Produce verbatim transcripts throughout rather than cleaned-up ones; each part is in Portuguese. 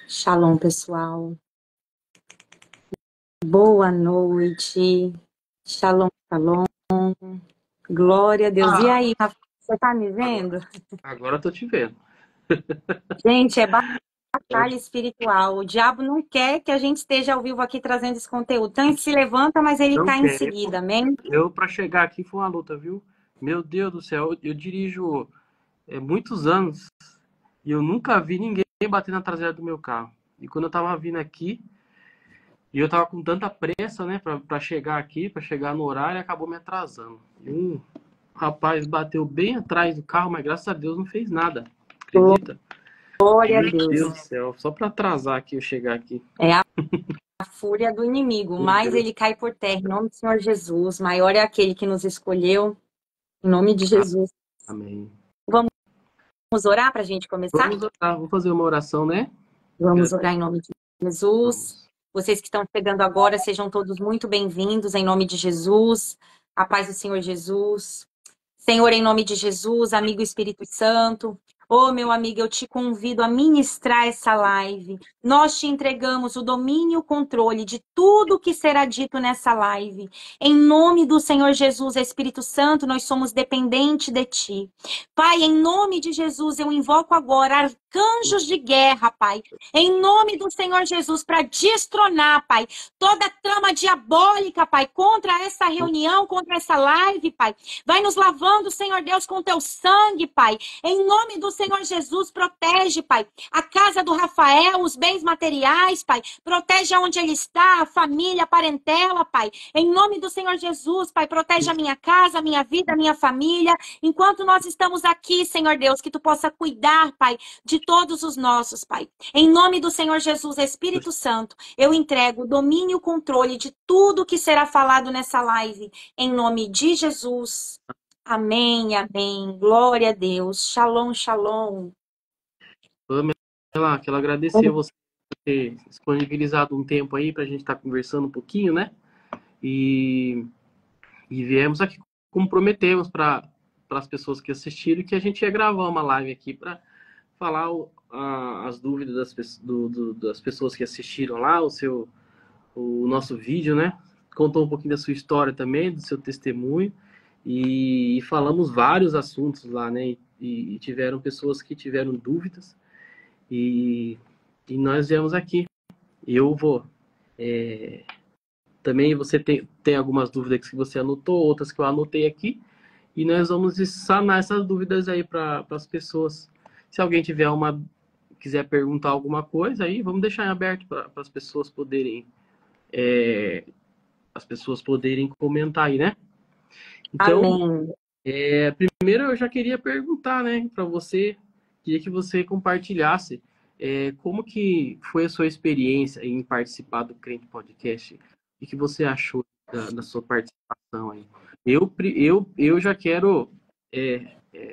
Shalom, pessoal. Boa noite. Shalom, shalom. Glória a Deus. E Ah, aí, Rafa, você tá me agora, vendo? agora eu tô te vendo. Gente, é batalha Pode, espiritual. O diabo não quer que a gente esteja ao vivo aqui trazendo esse conteúdo. Então, ele se levanta, mas ele não cai em quer. seguida, amém? Eu, para chegar aqui, foi uma luta, viu? Meu Deus do céu, eu, eu dirijo é, muitos anos e eu nunca vi ninguém bater na traseira do meu carro. E quando eu tava vindo aqui, e eu tava com tanta pressa, né, pra, pra chegar aqui, pra chegar no horário, acabou me atrasando. E um rapaz bateu bem atrás do carro, mas graças a Deus não fez nada. Acredita? Glória a Meu Deus. Deus do céu, só pra atrasar aqui eu chegar aqui. É a fúria do inimigo, Meu mas Deus. ele cai por terra. Em nome do Senhor Jesus. Maior é aquele que nos escolheu. Em nome de Jesus. Amém. Vamos orar para a gente começar? Vamos orar, vamos fazer uma oração, né? Vamos orar em nome de Jesus. Vamos. Vocês que estão chegando agora, sejam todos muito bem-vindos em nome de Jesus. A paz do Senhor Jesus. Senhor, em nome de Jesus, amigo Espírito Santo. Ô, meu amigo, eu te convido a ministrar essa live. Nós te entregamos o domínio e o controle de tudo que será dito nessa live. Em nome do Senhor Jesus, Espírito Santo, nós somos dependentes de ti. Pai, em nome de Jesus, eu invoco agora arcanjos de guerra, Pai. Em nome do Senhor Jesus, para destronar, Pai, toda trama diabólica, Pai, contra essa reunião, contra essa live, Pai. Vai nos lavando, Senhor Deus, com teu sangue, Pai. Em nome do Senhor Jesus, protege, Pai, a casa do Rafael, os bens materiais, Pai. Protege onde ele está, a família, a parentela, Pai. Em nome do Senhor Jesus, Pai, protege a minha casa, a minha vida, a minha família. Enquanto nós estamos aqui, Senhor Deus, que tu possa cuidar, Pai, de todos os nossos, Pai. Em nome do Senhor Jesus, Espírito Santo, eu entrego o domínio e o controle de tudo que será falado nessa live. Em nome de Jesus. Amém, amém. Glória a Deus. Shalom, shalom. Pamela, quero agradecer a você por ter disponibilizado um tempo aí para a gente estar conversando um pouquinho, né? E, e viemos aqui como prometemos para as pessoas que assistiram que a gente ia gravar uma live aqui para falar o, a, as dúvidas das, do, do, das pessoas que assistiram lá, o seu o nosso vídeo, né? Contou um pouquinho da sua história também, do seu testemunho. E, e falamos vários assuntos lá, né? E, e tiveram pessoas que tiveram dúvidas. E, e nós viemos aqui. Eu vou. É, também você tem, tem algumas dúvidas que você anotou, outras que eu anotei aqui. E nós vamos sanar essas dúvidas aí para as pessoas. Se alguém tiver uma. Quiser perguntar alguma coisa, aí vamos deixar em aberto para as pessoas poderem. É, as pessoas poderem comentar aí, né? Então, Amém. é, primeiro eu já queria perguntar, né, para você, queria que você compartilhasse é, como que foi a sua experiência em participar do Crente Podcast e o que você achou da, da sua participação aí. Eu, eu, eu já quero é,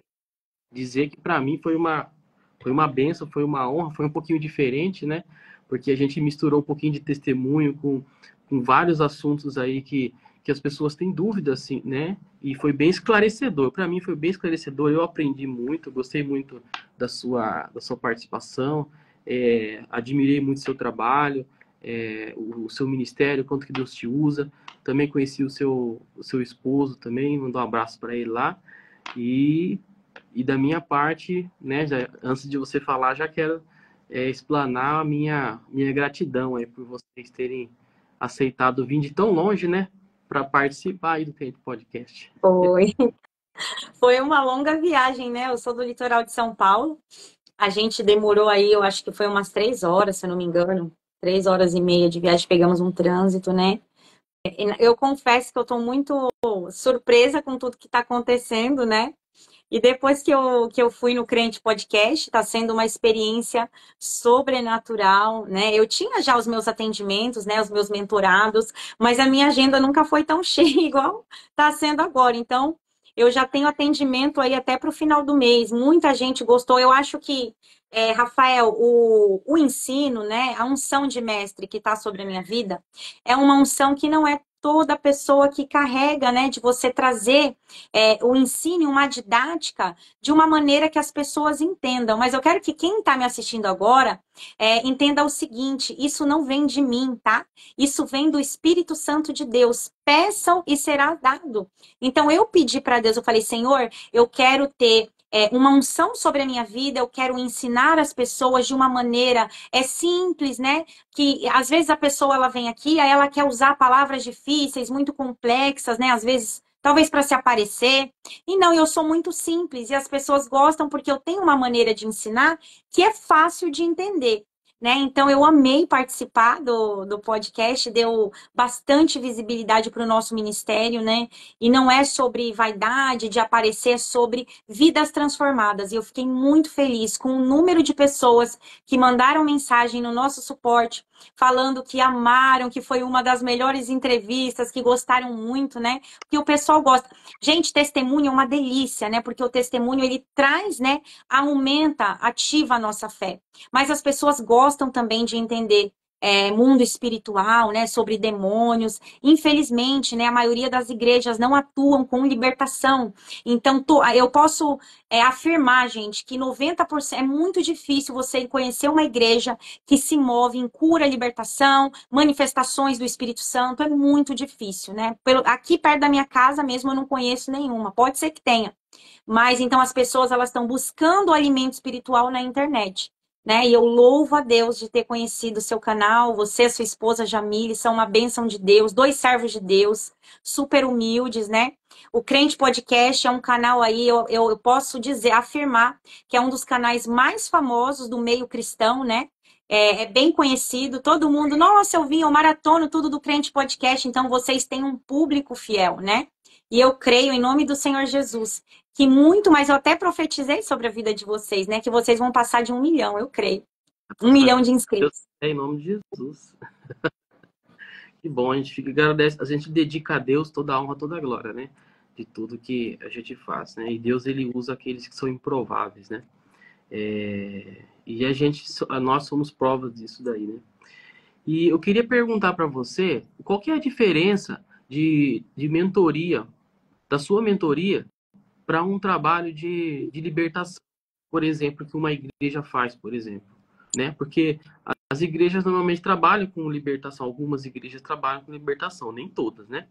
dizer que para mim foi uma, foi uma benção, foi uma honra, foi um pouquinho diferente, né? Porque a gente misturou um pouquinho de testemunho com, com vários assuntos aí que, que as pessoas têm dúvidas, assim, né? E foi bem esclarecedor. Para mim foi bem esclarecedor. Eu aprendi muito, gostei muito da sua, da sua participação, é, admirei muito o seu trabalho, é, o, o seu ministério, quanto que Deus te usa. Também conheci o seu, o seu esposo também, mandou um abraço para ele lá. E e da minha parte, né, já, antes de você falar, já quero é, explanar a minha, minha gratidão aí por vocês terem aceitado vir de tão longe, né, para participar aí do Tempo Podcast. Foi. Foi uma longa viagem, né? Eu sou do litoral de São Paulo. A gente demorou aí, eu acho que foi umas três horas, se eu não me engano. Três horas e meia de viagem, pegamos um trânsito, né? Eu confesso que eu tô muito surpresa com tudo que tá acontecendo, né? E depois que eu, que eu fui no Crente Podcast, está sendo uma experiência sobrenatural, né? Eu tinha já os meus atendimentos, né? Os meus mentorados, mas a minha agenda nunca foi tão cheia igual está sendo agora. Então, eu já tenho atendimento aí até para o final do mês. Muita gente gostou. Eu acho que, é, Rafael, o, o ensino, né? A unção de mestre que está sobre a minha vida é uma unção que não é gostou da pessoa que carrega, né? De você trazer é, o ensino, uma didática de uma maneira que as pessoas entendam. Mas eu quero que quem está me assistindo agora é, entenda o seguinte: isso não vem de mim, tá? Isso vem do Espírito Santo de Deus. Peçam e será dado. Então eu pedi para Deus, eu falei, Senhor, eu quero ter é, uma unção sobre a minha vida, eu quero ensinar as pessoas de uma maneira é simples, né? Que às vezes a pessoa ela vem aqui, aí ela quer usar palavras difíceis, muito complexas, né? Às vezes, talvez para se aparecer. E não, eu sou muito simples e as pessoas gostam porque eu tenho uma maneira de ensinar que é fácil de entender. Né? Então, eu amei participar do, do podcast, deu bastante visibilidade para o nosso ministério, né? E não é sobre vaidade, de aparecer, é sobre vidas transformadas. E eu fiquei muito feliz com o número de pessoas que mandaram mensagem no nosso suporte, falando que amaram, que foi uma das melhores entrevistas, que gostaram muito, né? Porque o pessoal gosta. Gente, testemunho é uma delícia, né? Porque o testemunho, ele traz, né? Aumenta, ativa a nossa fé. Mas as pessoas gostam também de entender é, mundo espiritual, né, sobre demônios. Infelizmente, né, a maioria das igrejas não atuam com libertação. Então, tô, eu posso é, afirmar, gente, que noventa por cento é muito difícil você conhecer uma igreja que se move em cura, libertação, manifestações do Espírito Santo. É muito difícil, né? Pelo, aqui perto da minha casa mesmo eu não conheço nenhuma. Pode ser que tenha. Mas então as pessoas elas estão buscando o alimento espiritual na internet. Né? E eu louvo a Deus de ter conhecido o seu canal, você e sua esposa Jamile, são uma bênção de Deus, dois servos de Deus, super humildes, né? O Crente Podcast é um canal aí, eu, eu, eu posso dizer, afirmar, que é um dos canais mais famosos do meio cristão, né? É, é bem conhecido, todo mundo, nossa, eu vim, eu maratono tudo do Crente Podcast, então vocês têm um público fiel, né? E eu creio, em nome do Senhor Jesus, que muito, mas eu até profetizei sobre a vida de vocês, né? Que vocês vão passar de um milhão, eu creio. Um milhão de Deus, inscritos. é em nome de Jesus. Que bom, a gente fica agradece, a gente dedica a Deus toda a honra, toda a glória, né? De tudo que a gente faz, né? E Deus, ele usa aqueles que são improváveis, né? É, e a gente, nós somos provas disso daí, né? E eu queria perguntar para você, qual que é a diferença de, de mentoria, da sua mentoria, para um trabalho de, de libertação, por exemplo, que uma igreja faz, por exemplo, né? Porque as igrejas normalmente trabalham com libertação, algumas igrejas trabalham com libertação, nem todas, né?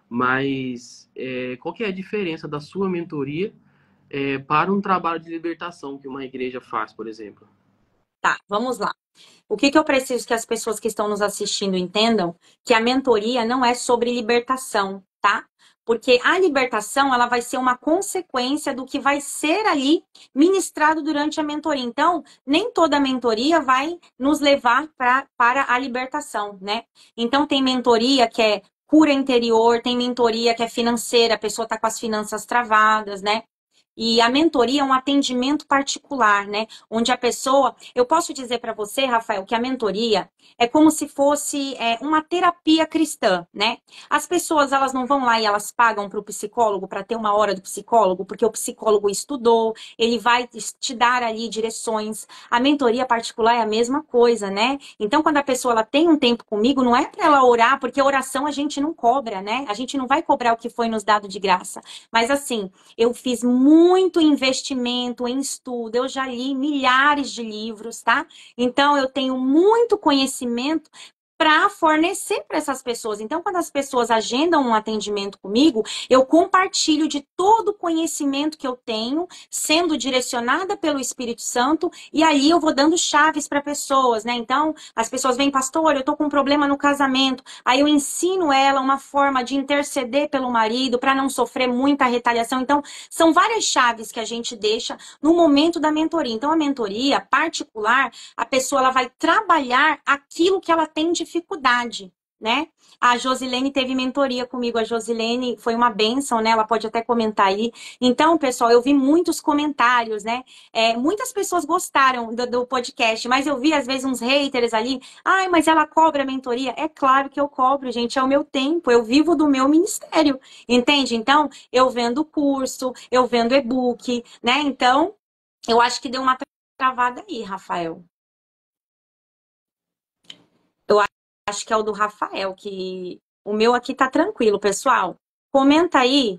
Mas é, qual que é a diferença da sua mentoria é, para um trabalho de libertação que uma igreja faz, por exemplo? Tá, vamos lá. O que, que eu preciso que as pessoas que estão nos assistindo entendam? Que a mentoria não é sobre libertação, tá? Porque a libertação, ela vai ser uma consequência do que vai ser ali ministrado durante a mentoria. Então, nem toda mentoria vai nos levar pra, para a libertação, né? Então, tem mentoria que é cura interior, tem mentoria que é financeira, a pessoa está com as finanças travadas, né? E a mentoria é um atendimento particular, né? Onde a pessoa... Eu posso dizer para você, Rafael, que a mentoria é como se fosse é, uma terapia cristã, né? As pessoas, elas não vão lá e elas pagam para o psicólogo, para ter uma hora do psicólogo, porque o psicólogo estudou, ele vai te dar ali direções. A mentoria particular é a mesma coisa, né? Então, quando a pessoa ela tem um tempo comigo, não é para ela orar, porque oração a gente não cobra, né? A gente não vai cobrar o que foi nos dado de graça. Mas assim, eu fiz muito muito investimento em estudo, eu já li milhares de livros, tá? Então, eu tenho muito conhecimento para fornecer para essas pessoas. Então, quando as pessoas agendam um atendimento comigo, eu compartilho de todo o conhecimento que eu tenho, sendo direcionada pelo Espírito Santo, e aí eu vou dando chaves para pessoas, né? Então, as pessoas vêm, pastor, eu tô com um problema no casamento. Aí eu ensino ela uma forma de interceder pelo marido para não sofrer muita retaliação. Então, são várias chaves que a gente deixa no momento da mentoria. Então, a mentoria particular, a pessoa ela vai trabalhar aquilo que ela tem dificuldade, né? A Josilene teve mentoria comigo. A Josilene foi uma bênção, né? Ela pode até comentar aí. Então, pessoal, eu vi muitos comentários, né? É, muitas pessoas gostaram do, do podcast, mas eu vi, às vezes, uns haters ali. Ai, mas ela cobra mentoria? É claro que eu cobro, gente. É o meu tempo. Eu vivo do meu ministério. Entende? Então, eu vendo curso, eu vendo e-book, né? Então, eu acho que deu uma travada aí, Rafael. Eu acho que é o do Rafael que O meu aqui tá tranquilo, pessoal. Comenta aí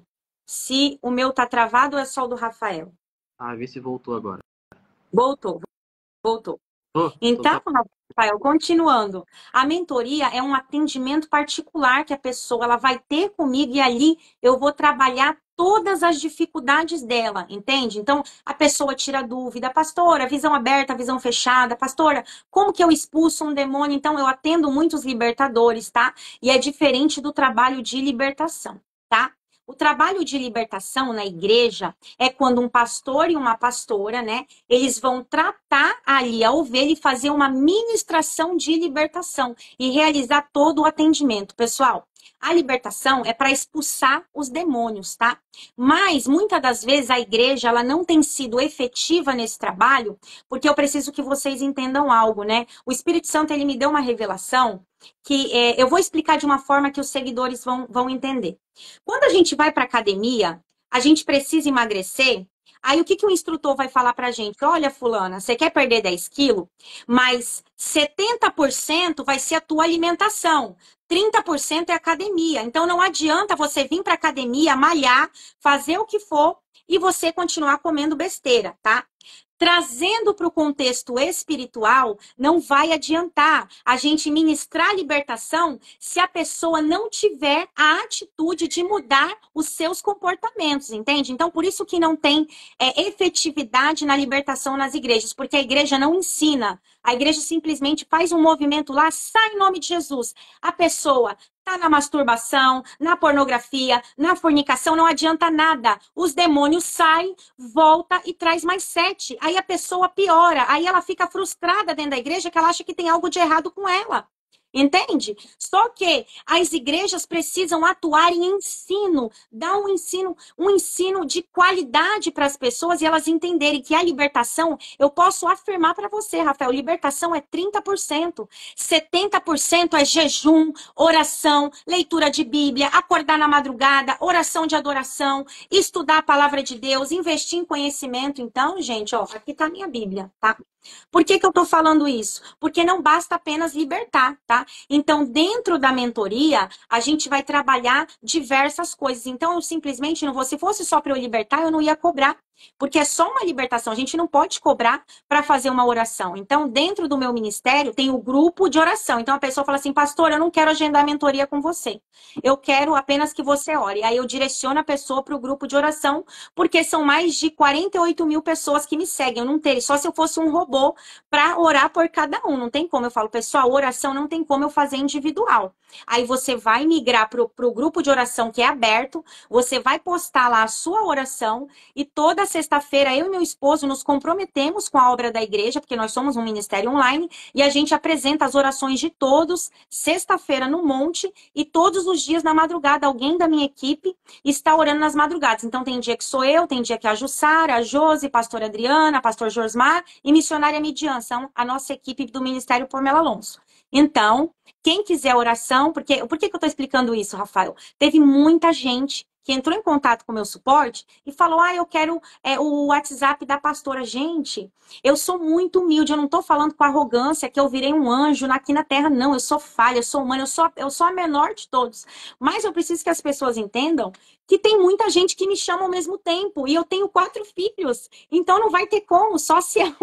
se o meu tá travado ou é só o do Rafael. Ah, vê se voltou agora. Voltou, voltou. Oh, então Então, tá. Rafael, continuando, a mentoria é um atendimento particular que a pessoa ela vai ter comigo e ali eu vou trabalhar todas as dificuldades dela, entende? Então, a pessoa tira dúvida, pastora, visão aberta, visão fechada, pastora, como que eu expulso um demônio? Então, eu atendo muitos libertadores, tá? E é diferente do trabalho de libertação, tá? O trabalho de libertação na igreja é quando um pastor e uma pastora, né, eles vão tratar ali a ovelha e fazer uma ministração de libertação e realizar todo o atendimento. Pessoal, a libertação é para expulsar os demônios, tá? Mas muitas das vezes a igreja ela não tem sido efetiva nesse trabalho, porque eu preciso que vocês entendam algo, né? O Espírito Santo ele me deu uma revelação que é, eu vou explicar de uma forma que os seguidores vão, vão entender. Quando a gente vai para academia, a gente precisa emagrecer. Aí o que, que o instrutor vai falar pra gente? Olha, fulana, você quer perder dez quilos, mas setenta por cento vai ser a tua alimentação, trinta por cento é academia. Então não adianta você vir pra academia, malhar, fazer o que for e você continuar comendo besteira, tá? Trazendo para o contexto espiritual, não vai adiantar a gente ministrar a libertação se a pessoa não tiver a atitude de mudar os seus comportamentos, entende? Então, por isso que não tem é, efetividade na libertação nas igrejas, porque a igreja não ensina. A igreja simplesmente faz um movimento lá, sai em nome de Jesus. A pessoa tá na masturbação, na pornografia, na fornicação, não adianta nada. Os demônios saem, volta e traz mais sete. Aí a pessoa piora, aí ela fica frustrada dentro da igreja que ela acha que tem algo de errado com ela. Entende? Só que as igrejas precisam atuar em ensino, dar um ensino, um ensino de qualidade para as pessoas e elas entenderem que a libertação, eu posso afirmar para você, Rafael, libertação é trinta por cento, setenta por cento é jejum, oração, leitura de Bíblia, acordar na madrugada, oração de adoração, estudar a palavra de Deus, investir em conhecimento. Então, gente, ó, aqui tá a minha Bíblia, tá? Por que que eu tô falando isso? Porque não basta apenas libertar, tá? Então, dentro da mentoria, a gente vai trabalhar diversas coisas. Então, eu simplesmente não vou, se fosse só para eu libertar, eu não ia cobrar. Porque é só uma libertação, a gente não pode cobrar para fazer uma oração. Então, dentro do meu ministério, tem o grupo de oração. Então, a pessoa fala assim, pastor, eu não quero agendar mentoria com você. Eu quero apenas que você ore. Aí eu direciono a pessoa para o grupo de oração, porque são mais de quarenta e oito mil pessoas que me seguem. Eu não teria, só se eu fosse um robô para orar por cada um. Não tem como. Eu falo, pessoal, oração não tem como eu fazer individual. Aí você vai migrar para o grupo de oração que é aberto, você vai postar lá a sua oração e toda sexta-feira eu e meu esposo nos comprometemos com a obra da igreja, porque nós somos um ministério online, e a gente apresenta as orações de todos, sexta-feira no monte, e todos os dias na madrugada, alguém da minha equipe está orando nas madrugadas. Então tem dia que sou eu, tem dia que é a Jussara, a Josi, pastora Adriana, pastor Josmar e missionária Midian, são a nossa equipe do Ministério Pormela Alonso. Então, quem quiser oração, porque por que, que eu estou explicando isso, Rafael? Teve muita gente que entrou em contato com o meu suporte e falou, ah, eu quero é, o WhatsApp da pastora. Gente, eu sou muito humilde, eu não estou falando com arrogância que eu virei um anjo aqui na terra, não, eu sou falha, eu sou humana, eu sou, eu sou a menor de todos. Mas eu preciso que as pessoas entendam que tem muita gente que me chama ao mesmo tempo e eu tenho quatro filhos, então não vai ter como, só se eu...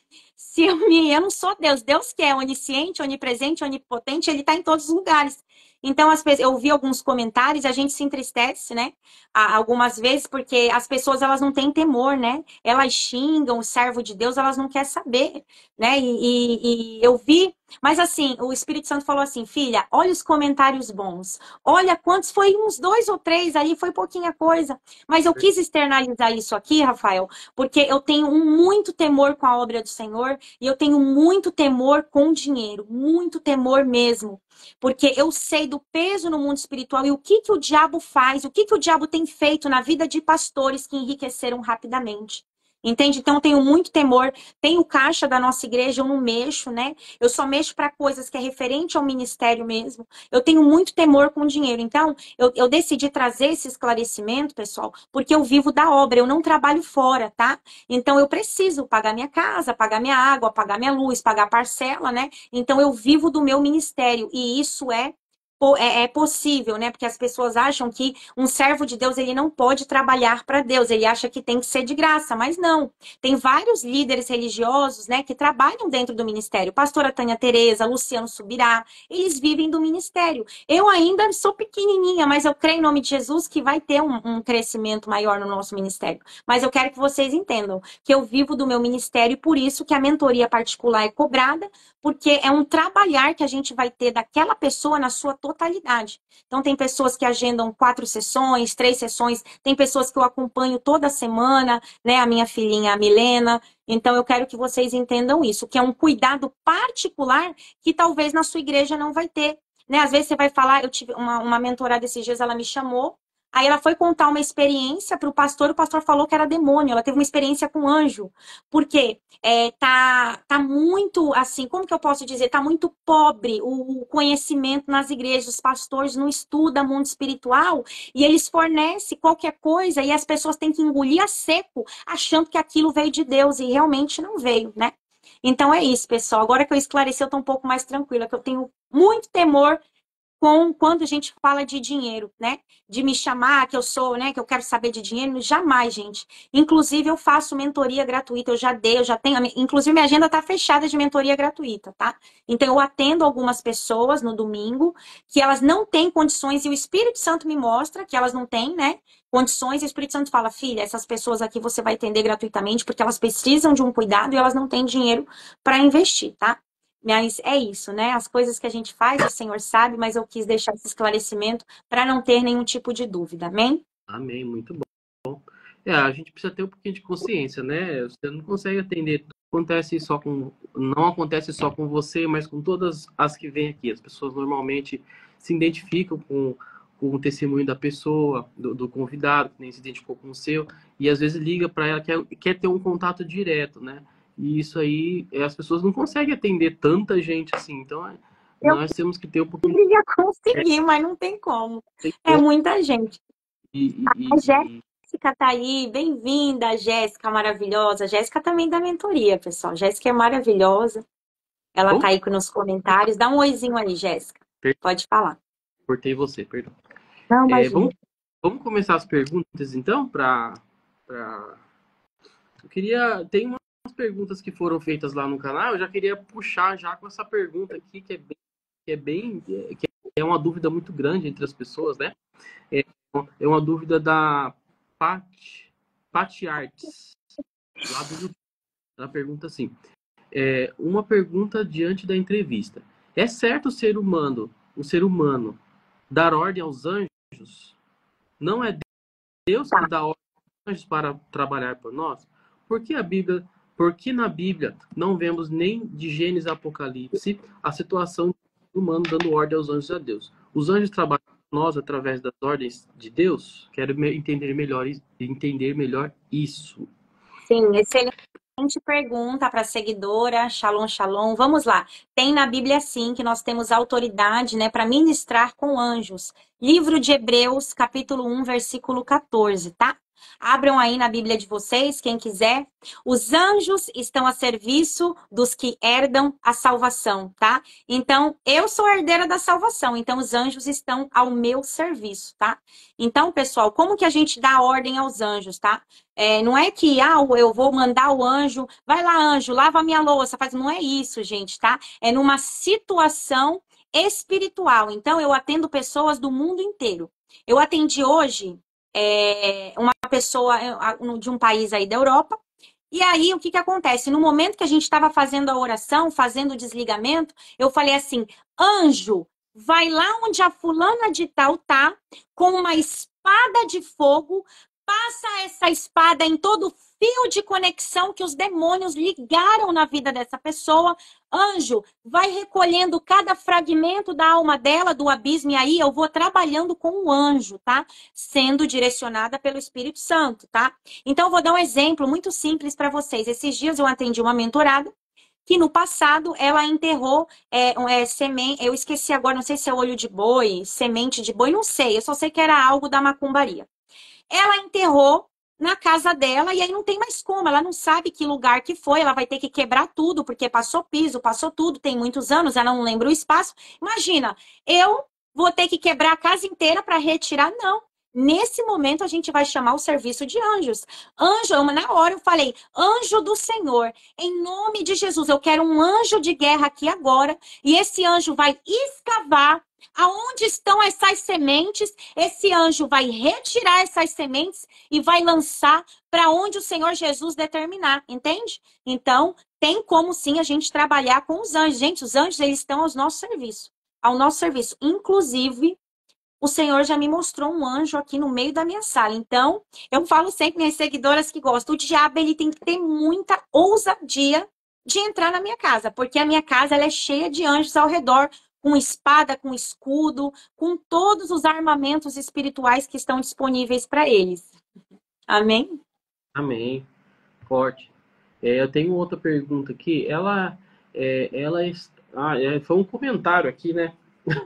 Se eu, me, eu não sou Deus, Deus que é onisciente, onipresente, onipotente, ele está em todos os lugares. Então, as, eu ouvi alguns comentários, a gente se entristece, né? Algumas vezes, porque as pessoas, elas não têm temor, né? Elas xingam o servo de Deus, elas não querem saber, né? E, e, e eu vi, mas assim, o Espírito Santo falou assim, filha, olha os comentários bons. Olha quantos, foi uns dois ou três ali, foi pouquinha coisa. Mas eu quis externalizar isso aqui, Rafael, porque eu tenho muito temor com a obra do Senhor e eu tenho muito temor com o dinheiro, muito temor mesmo. Porque eu sei do peso no mundo espiritual e o que, que o diabo faz, o que, que o diabo tem feito na vida de pastores que enriqueceram rapidamente. Entende? Então, eu tenho muito temor. Tem o caixa da nossa igreja, eu não mexo, né? Eu só mexo para coisas que é referente ao ministério mesmo. Eu tenho muito temor com dinheiro. Então, eu, eu decidi trazer esse esclarecimento, pessoal, porque eu vivo da obra, eu não trabalho fora, tá? Então, eu preciso pagar minha casa, pagar minha água, pagar minha luz, pagar parcela, né? Então, eu vivo do meu ministério e isso é é, é possível, né? Porque as pessoas acham que um servo de Deus, ele não pode trabalhar para Deus, ele acha que tem que ser de graça, mas não. Tem vários líderes religiosos, né, que trabalham dentro do ministério. Pastora Tânia Tereza, Luciano Subirá, eles vivem do ministério. Eu ainda sou pequenininha, mas eu creio em nome de Jesus que vai ter um, um crescimento maior no nosso ministério. Mas eu quero que vocês entendam que eu vivo do meu ministério e por isso que a mentoria particular é cobrada, porque é um trabalhar que a gente vai ter daquela pessoa na sua totalidade. Então, tem pessoas que agendam quatro sessões, três sessões, tem pessoas que eu acompanho toda semana, né? A minha filhinha, a Milena. Então, eu quero que vocês entendam isso, que é um cuidado particular que talvez na sua igreja não vai ter. Né? Às vezes você vai falar, eu tive uma, uma mentorada esses dias, ela me chamou, aí ela foi contar uma experiência para o pastor, o pastor falou que era demônio, ela teve uma experiência com anjo. Por quê? É, tá, tá muito, assim, como que eu posso dizer? Tá muito pobre o, o conhecimento nas igrejas, os pastores não estudam mundo espiritual e eles fornecem qualquer coisa e as pessoas têm que engolir a seco, achando que aquilo veio de Deus e realmente não veio, né? Então é isso, pessoal. Agora que eu esclareci, eu tô um pouco mais tranquila, que eu tenho muito temor com quando a gente fala de dinheiro, né? De me chamar, que eu sou, né? Que eu quero saber de dinheiro, jamais, gente. Inclusive, eu faço mentoria gratuita, eu já dei, eu já tenho. Inclusive, minha agenda tá fechada de mentoria gratuita, tá? Então, eu atendo algumas pessoas no domingo que elas não têm condições, e o Espírito Santo me mostra que elas não têm, né? Condições, e o Espírito Santo fala, filha, essas pessoas aqui você vai atender gratuitamente, porque elas precisam de um cuidado e elas não têm dinheiro para investir, tá? Mas é isso, né? As coisas que a gente faz, o Senhor sabe, mas eu quis deixar esse esclarecimento para não ter nenhum tipo de dúvida, amém? Amém, muito bom. É, a gente precisa ter um pouquinho de consciência, né? Você não consegue atender. Acontece só com, não acontece só com você, mas com todas as que vêm aqui. As pessoas normalmente se identificam com, com o testemunho da pessoa, do, do convidado, que nem se identificou com o seu, e às vezes liga para ela, quer, quer ter um contato direto, né? E isso aí, as pessoas não conseguem atender tanta gente assim. Então, Eu nós temos que ter um pouquinho. queria conseguir, mas não tem como. É muita gente. E, A e, e, Jéssica tá aí, bem-vinda, Jéssica maravilhosa. Jéssica também dá mentoria, pessoal. Jéssica é maravilhosa. Ela Bom, tá aí nos comentários. Dá um oizinho aí, Jéssica. Pode falar. cortei você, perdão. Não, É, imagina. vamos, vamos começar as perguntas, então, para... Pra... Eu queria... Tem umas perguntas que foram feitas lá no canal, eu já queria puxar já com essa pergunta aqui, que é bem... Que é, bem, que é uma dúvida muito grande entre as pessoas, né? É, é uma dúvida da Pat, Pat Arts, lá do YouTube. Ela pergunta assim, é, uma pergunta diante da entrevista. É certo o ser humano, o ser humano, dar ordem aos anjos? Não é Deus que Tá. dá ordem aos anjos para trabalhar por nós? Por que a Bíblia, por que na Bíblia não vemos nem de Gênesis a Apocalipse a situação do humano dando ordem aos anjos a Deus? Os anjos trabalham por nós através das ordens de Deus? Quero entender melhor, entender melhor isso. Sim, excelente pergunta para a seguidora. Shalom, shalom. Vamos lá. Tem na Bíblia, sim, que nós temos autoridade, né, para ministrar com anjos. Livro de Hebreus, capítulo um, versículo quatorze, tá? Abram aí na Bíblia de vocês, quem quiser. Os anjos estão a serviço dos que herdam a salvação, tá? Então, eu sou herdeira da salvação, então os anjos estão ao meu serviço, tá? Então, pessoal, como que a gente dá ordem aos anjos, tá? É, não é que, ah, eu vou mandar o anjo, vai lá, anjo, lava a minha louça, faz... Não é isso, gente, tá? É numa situação espiritual. Então, eu atendo pessoas do mundo inteiro. Eu atendi hoje é, uma pessoa de um país aí da Europa. E aí, o que que acontece? No momento que a gente estava fazendo a oração, fazendo o desligamento, eu falei assim, anjo, vai lá onde a fulana de tal tá, com uma espada de fogo, passa essa espada em todo fio de conexão que os demônios ligaram na vida dessa pessoa. Anjo, vai recolhendo cada fragmento da alma dela, do abismo, e aí eu vou trabalhando com o anjo, tá? Sendo direcionada pelo Espírito Santo, tá? Então, eu vou dar um exemplo muito simples para vocês. Esses dias eu atendi uma mentorada, que no passado ela enterrou é, é, semente, eu esqueci agora, não sei se é olho de boi, semente de boi, não sei, eu só sei que era algo da macumbaria. Ela enterrou na casa dela e aí não tem mais como, ela não sabe que lugar que foi, ela vai ter que quebrar tudo, porque passou piso, passou tudo, tem muitos anos, ela não lembra o espaço. Imagina, eu Vou ter que quebrar a casa inteira para retirar? Não. Nesse momento, a gente vai chamar o serviço de anjos. Anjo, na hora eu falei, anjo do Senhor, em nome de Jesus, eu quero um anjo de guerra aqui agora, e esse anjo vai escavar aonde estão essas sementes, esse anjo vai retirar essas sementes e vai lançar para onde o Senhor Jesus determinar, entende? Então, tem como sim a gente trabalhar com os anjos. Gente, os anjos, eles estão ao nosso serviço, ao nosso serviço, inclusive o Senhor já me mostrou um anjo aqui no meio da minha sala. Então, eu falo sempre minhas seguidoras que gostam, o diabo ele tem que ter muita ousadia de entrar na minha casa, porque a minha casa ela é cheia de anjos ao redor, com espada, com escudo, com todos os armamentos espirituais que estão disponíveis para eles. Amém? Amém. Forte. É, eu tenho outra pergunta aqui. Ela, é, ela ah, é, foi um comentário aqui, né?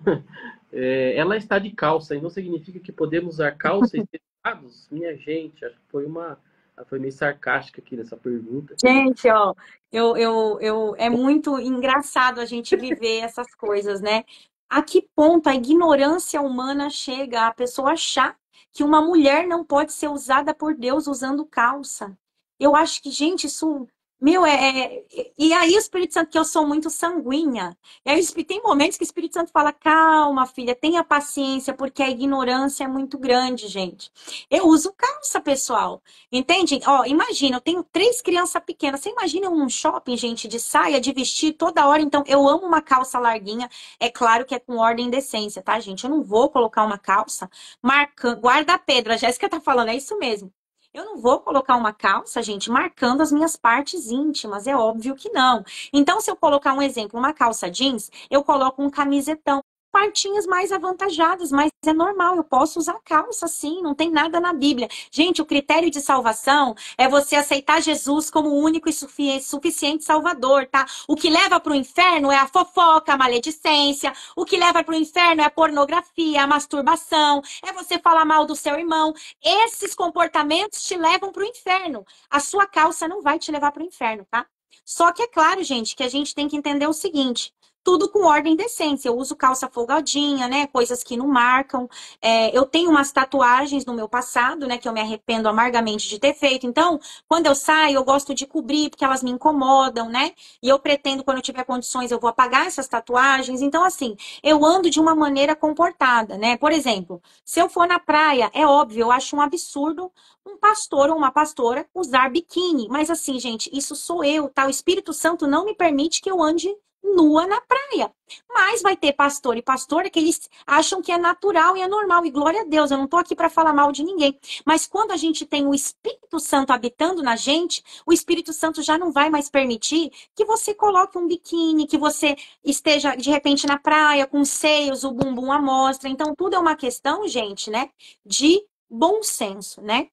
É, ela está de calça, então significa que podemos usar calça e tecidos? Minha gente, acho que foi uma. Foi meio sarcástica aqui nessa pergunta. Gente, ó, eu, eu, eu, é muito engraçado a gente viver essas coisas, né? A que ponto a ignorância humana chega a pessoa achar que uma mulher não pode ser usada por Deus usando calça? Eu acho que, gente, isso. Meu, é, é- E aí o Espírito Santo, que eu sou muito sanguínea. E aí tem momentos que o Espírito Santo fala, calma, filha, tenha paciência, porque a ignorância é muito grande, gente. Eu uso calça, pessoal. Entende? Ó, imagina, eu tenho três crianças pequenas. Você imagina um shopping, gente, de saia, de vestir toda hora. Então, eu amo uma calça larguinha. É claro que é com ordem e decência, tá, gente? Eu não vou colocar uma calça marcando. Guarda Pedro, a Jéssica tá falando, é isso mesmo. Eu não vou colocar uma calça, gente, marcando as minhas partes íntimas. É óbvio que não. Então, se eu colocar um exemplo, uma calça jeans, eu coloco um camisetão. Partinhas mais avantajadas, mas é normal, eu posso usar calça sim, não tem nada na Bíblia. Gente, o critério de salvação é você aceitar Jesus como o único e sufi- suficiente salvador, tá? O que leva para o inferno é a fofoca, a maledicência, o que leva para o inferno é a pornografia, a masturbação, é você falar mal do seu irmão. Esses comportamentos te levam para o inferno. A sua calça não vai te levar para o inferno, tá? Só que é claro, gente, que a gente tem que entender o seguinte: tudo com ordem e decência. Eu uso calça folgadinha, né? Coisas que não marcam. É, eu tenho umas tatuagens no meu passado, né? Que eu me arrependo amargamente de ter feito. Então, quando eu saio, eu gosto de cobrir, porque elas me incomodam, né? E eu pretendo, quando eu tiver condições, eu vou apagar essas tatuagens. Então, assim, eu ando de uma maneira comportada, né? Por exemplo, se eu for na praia, é óbvio, eu acho um absurdo um pastor ou uma pastora usar biquíni. Mas assim, gente, isso sou eu, tá? O Espírito Santo não me permite que eu ande nua na praia. Mas vai ter pastor e pastora que eles acham que é natural e é normal. E glória a Deus, eu não tô aqui para falar mal de ninguém. Mas quando a gente tem o Espírito Santo habitando na gente, o Espírito Santo já não vai mais permitir que você coloque um biquíni, que você esteja de repente na praia com os seios, o bumbum à mostra. Então tudo é uma questão, gente, né, de bom senso, né?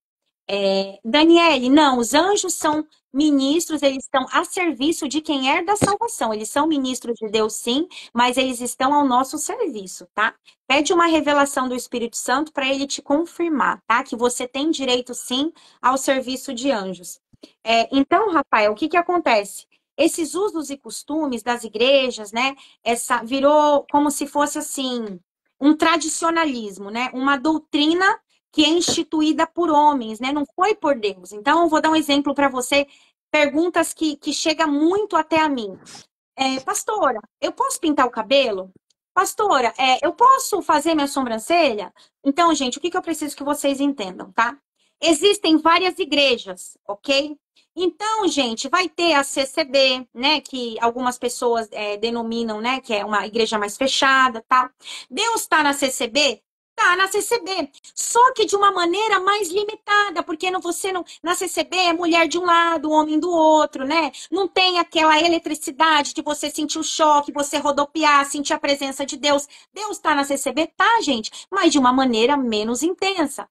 É, Daniele, não, os anjos são ministros, eles estão a serviço de quem é da salvação. Eles são ministros de Deus, sim, mas eles estão ao nosso serviço, tá? Pede uma revelação do Espírito Santo para ele te confirmar, tá? Que você tem direito, sim, ao serviço de anjos. É, então, Rafael, o que que acontece? Esses usos e costumes das igrejas, né? Essa virou como se fosse assim um tradicionalismo, né? Uma doutrina que é instituída por homens, né? Não foi por Deus. Então, eu vou dar um exemplo para você, perguntas que, que chegam muito até a mim. É, pastora, eu posso pintar o cabelo? Pastora, é, eu posso fazer minha sobrancelha? Então, gente, o que, que eu preciso que vocês entendam, tá? Existem várias igrejas, ok? Então, gente, vai ter a C C B, né? Que algumas pessoas é, denominam, né? Que é uma igreja mais fechada, tá? Deus está na C C B? Tá na C C B, só que de uma maneira mais limitada, porque não, você não, na C C B é mulher de um lado, homem do outro, né? Não tem aquela eletricidade de você sentir o choque, você rodopiar, sentir a presença de Deus. Deus tá na C C B, tá, gente? Mas de uma maneira menos intensa.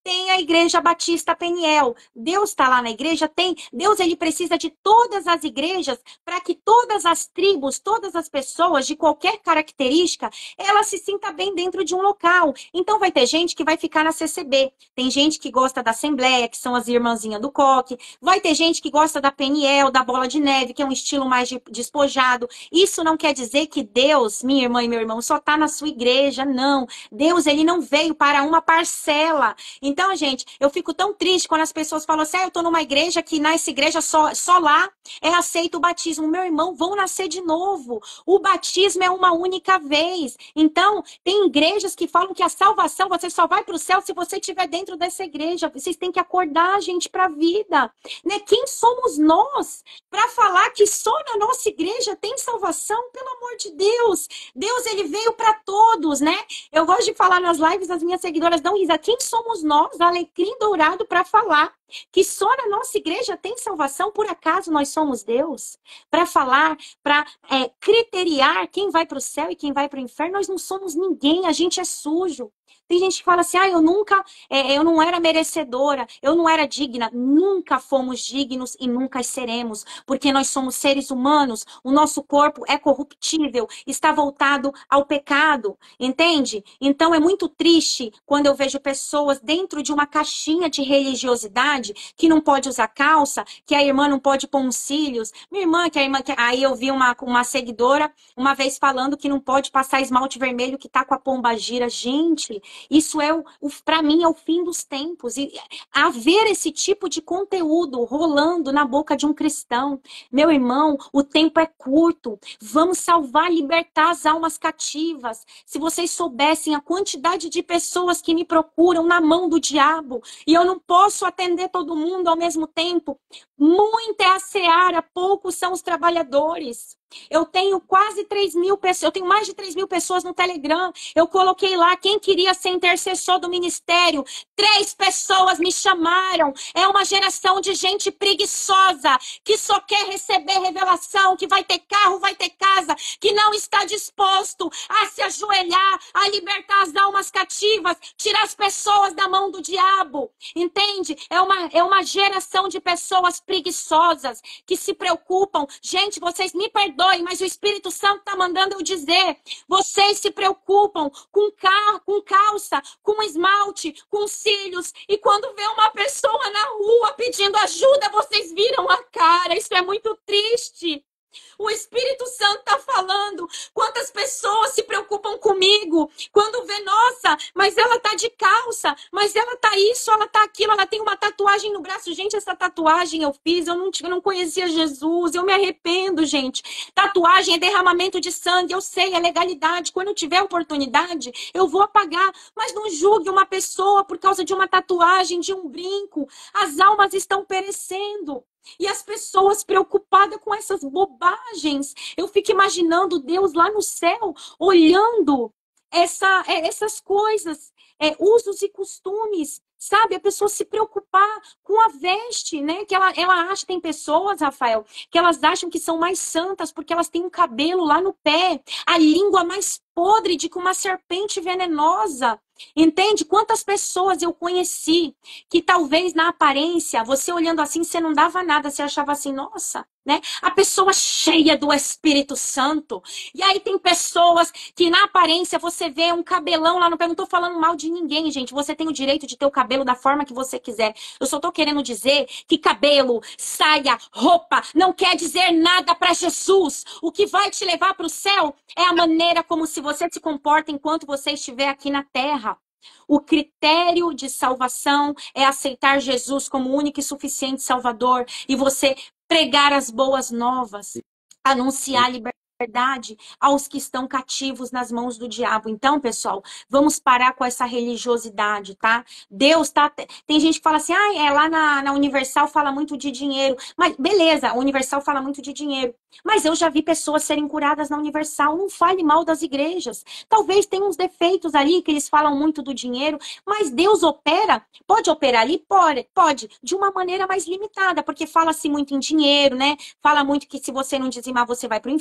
tem a Igreja Batista Peniel. Deus está lá na igreja? Tem. Deus, ele precisa de todas as igrejas para que todas as tribos, todas as pessoas de qualquer característica, ela se sinta bem dentro de um local. Então vai ter gente que vai ficar na C C B. Tem gente que gosta da Assembleia, que são as irmãzinhas do coque. Vai ter gente que gosta da Peniel, da Bola de Neve, que é um estilo mais de- despojado. Isso não quer dizer que Deus, minha irmã e meu irmão, só está na sua igreja, não. Deus, ele não veio para uma parcela. Então, gente, eu fico tão triste quando as pessoas falam assim, ah, eu estou numa igreja que nessa igreja só, só lá é aceito o batismo. Meu irmão, vão nascer de novo. O batismo é uma única vez. Então, tem igrejas que falam que a salvação, você só vai para o céu se você estiver dentro dessa igreja. Vocês têm que acordar, gente, para a vida. Né? Quem somos nós para falar que só na nossa igreja tem salvação? Pelo amor de Deus. Deus, ele veio para todos, né? Eu gosto de falar nas lives, as minhas seguidoras dão risada. Quem somos nós, alecrim dourado, para falar que só na nossa igreja tem salvação? Por acaso nós somos Deus? Para falar, para é, criteriar quem vai para o céu e quem vai para o inferno? Nós não somos ninguém, a gente é sujo. Tem gente que fala assim, ah, eu nunca, é, eu não era merecedora, eu não era digna. Nunca fomos dignos e nunca seremos, porque nós somos seres humanos, o nosso corpo é corruptível, está voltado ao pecado, entende? Então é muito triste quando eu vejo pessoas dentro de uma caixinha de religiosidade, que não pode usar calça, que a irmã não pode pôr uns cílios. Minha irmã, que a irmã, que... aí eu vi uma, uma seguidora uma vez falando que não pode passar esmalte vermelho, que tá com a pomba gira. Gente, isso é, o, o para mim, é o fim dos tempos. E haver esse tipo de conteúdo rolando na boca de um cristão, meu irmão, o tempo é curto. Vamos salvar, libertar as almas cativas. Se vocês soubessem a quantidade de pessoas que me procuram na mão do diabo, e eu não posso atender todo mundo ao mesmo tempo, muita é a seara, poucos são os trabalhadores. Eu tenho quase três mil pessoas, eu tenho mais de três mil pessoas no Telegram. Eu coloquei lá quem queria ser intercessor do ministério. Três pessoas me chamaram. É uma geração de gente preguiçosa, que só quer receber revelação, que vai ter carro, vai ter casa, que não está disposto a se ajoelhar, a libertar as almas cativas, tirar as pessoas da mão do diabo. Entende? É uma, é uma geração de pessoas preguiçosas, que se preocupam. Gente, vocês me perdoem, mas o Espírito Santo está mandando eu dizer, vocês se preocupam com carro, com calça, com esmalte, com cílios, e quando vê uma pessoa na rua pedindo ajuda, vocês viram a cara. Isso é muito triste. O Espírito Santo está falando. Quantas pessoas se preocupam comigo quando vê, nossa, mas ela tá de calça, mas ela tá isso, ela tá aquilo, ela tem uma tatuagem no braço. Gente, essa tatuagem eu fiz, eu não, eu não conhecia Jesus, eu me arrependo, gente. Tatuagem é derramamento de sangue, eu sei, é legalidade. Quando eu tiver oportunidade, eu vou apagar. Mas não julgue uma pessoa por causa de uma tatuagem, de um brinco. As almas estão perecendo. E as pessoas preocupadas com essas bobagens. Eu fico imaginando Deus lá no céu, olhando essa, essas coisas, é, usos e costumes. Sabe, a pessoa se preocupar com a veste, né? Que ela, ela acha, tem pessoas, Rafael, que elas acham que são mais santas porque elas têm um cabelo lá no pé, a língua mais podre de que uma serpente venenosa. Entende? Quantas pessoas eu conheci que talvez na aparência, você olhando assim, você não dava nada, você achava assim, nossa, né? A pessoa cheia do Espírito Santo. E aí tem pessoas que na aparência você vê um cabelão lá no pé. Não tô falando mal de ninguém, gente. Você tem o direito de ter o cabelo da forma que você quiser. Eu só tô querendo dizer que cabelo, saia, roupa não quer dizer nada para Jesus. O que vai te levar para o céu é a maneira como se você se comporta enquanto você estiver aqui na terra. O critério de salvação é aceitar Jesus como único e suficiente Salvador e você pregar as boas novas, anunciar a liberdade aos que estão cativos nas mãos do diabo. Então, pessoal, vamos parar com essa religiosidade, tá? Deus tá... Tem gente que fala assim, ah, é lá na, na Universal fala muito de dinheiro. Mas, beleza, a Universal fala muito de dinheiro. Mas eu já vi pessoas serem curadas na Universal. Não fale mal das igrejas. Talvez tenha uns defeitos ali, que eles falam muito do dinheiro, mas Deus opera, pode operar ali? Pode, pode, de uma maneira mais limitada, porque fala-se muito em dinheiro, né? Fala muito que se você não dizimar, você vai para o inferno, isso é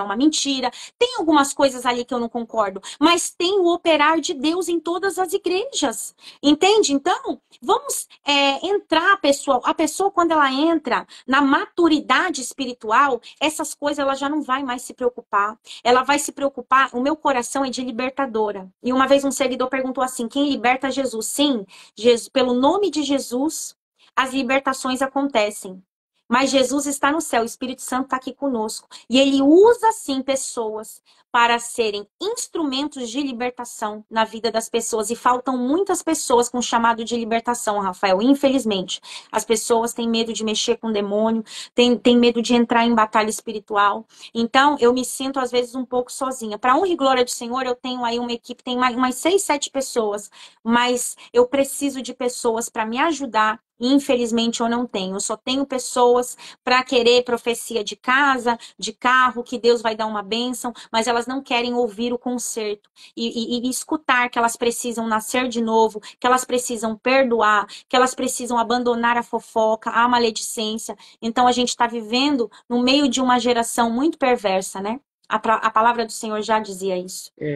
é uma mentira. Tem algumas coisas ali que eu não concordo, mas tem o operar de Deus em todas as igrejas, entende? Então, vamos é, entrar, pessoal. A pessoa, quando ela entra na maturidade espiritual, essas coisas ela já não vai mais se preocupar. Ela vai se preocupar, o meu coração é de libertadora. E uma vez um seguidor perguntou assim, quem liberta Jesus? Sim, Jesus, pelo nome de Jesus, as libertações acontecem. Mas Jesus está no céu, o Espírito Santo está aqui conosco. E ele usa, sim, pessoas para serem instrumentos de libertação na vida das pessoas. E faltam muitas pessoas com chamado de libertação, Rafael. Infelizmente, as pessoas têm medo de mexer com o demônio, têm, têm medo de entrar em batalha espiritual. Então, eu me sinto, às vezes, um pouco sozinha. Para honra e glória do Senhor, eu tenho aí uma equipe, tem mais, umas seis, sete pessoas. Mas eu preciso de pessoas para me ajudar. Infelizmente eu não tenho, eu só tenho pessoas para querer profecia de casa, de carro, que Deus vai dar uma bênção, mas elas não querem ouvir o conserto e, e, e escutar que elas precisam nascer de novo, que elas precisam perdoar, que elas precisam abandonar a fofoca, a maledicência. Então a gente está vivendo no meio de uma geração muito perversa, né? A, a palavra do Senhor já dizia isso. É,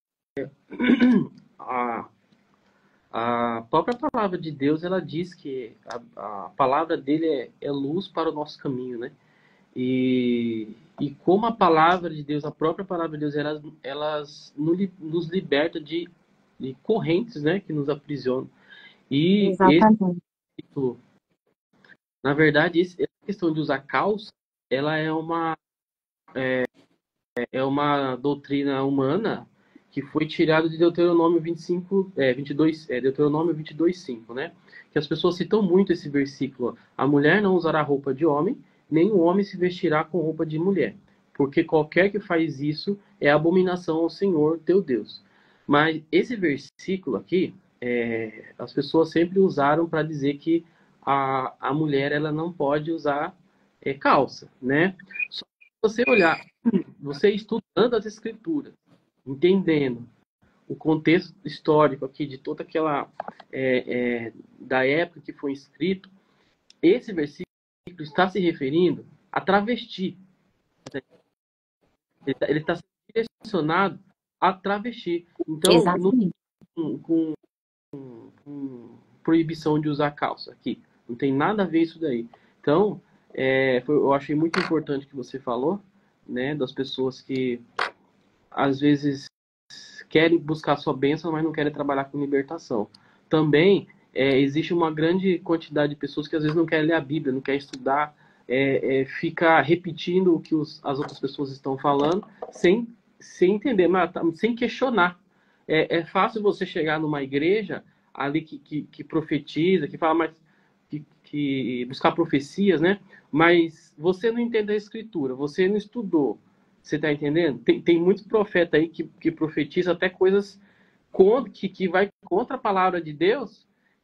a, a própria palavra de Deus, ela diz que a, a palavra dele é, é luz para o nosso caminho, né? E, e como a palavra de Deus, a própria palavra de Deus, elas, elas nos liberta de, de correntes, né? Que nos aprisionam. E Exatamente. esse, na verdade, esse, essa questão de usar calça, ela é uma, é, é uma doutrina humana que foi tirado de Deuteronômio vinte e cinco, é, vinte e dois, é, Deuteronômio vinte e dois, cinco, né? Que as pessoas citam muito esse versículo. A mulher não usará roupa de homem, nem o homem se vestirá com roupa de mulher. Porque qualquer que faz isso é abominação ao Senhor, teu Deus. Mas esse versículo aqui, é, as pessoas sempre usaram para dizer que a, a mulher ela não pode usar é, calça, né? Só que você olhar, você estudando as escrituras, entendendo o contexto histórico aqui de toda aquela é, é, da época que foi escrito, esse versículo está se referindo a travesti. Ele está direcionado a travesti. Então, Exatamente. não, com, com, com proibição de usar calça aqui. Não tem nada a ver isso daí. Então, é, foi, eu achei muito importante que você falou, né, das pessoas que às vezes querem buscar sua bênção, mas não querem trabalhar com libertação. Também é, existe uma grande quantidade de pessoas que às vezes não querem ler a Bíblia, não querem estudar, é, é, fica repetindo o que os, as outras pessoas estão falando, sem, sem entender, mas, sem questionar. É, é fácil você chegar numa igreja ali que, que, que profetiza, que fala, mas que, que buscar profecias, né? Mas você não entende a escritura, você não estudou. Você está entendendo? Tem, tem muitos profetas aí que, que profetizam até coisas contra, que, que vai contra a palavra de Deus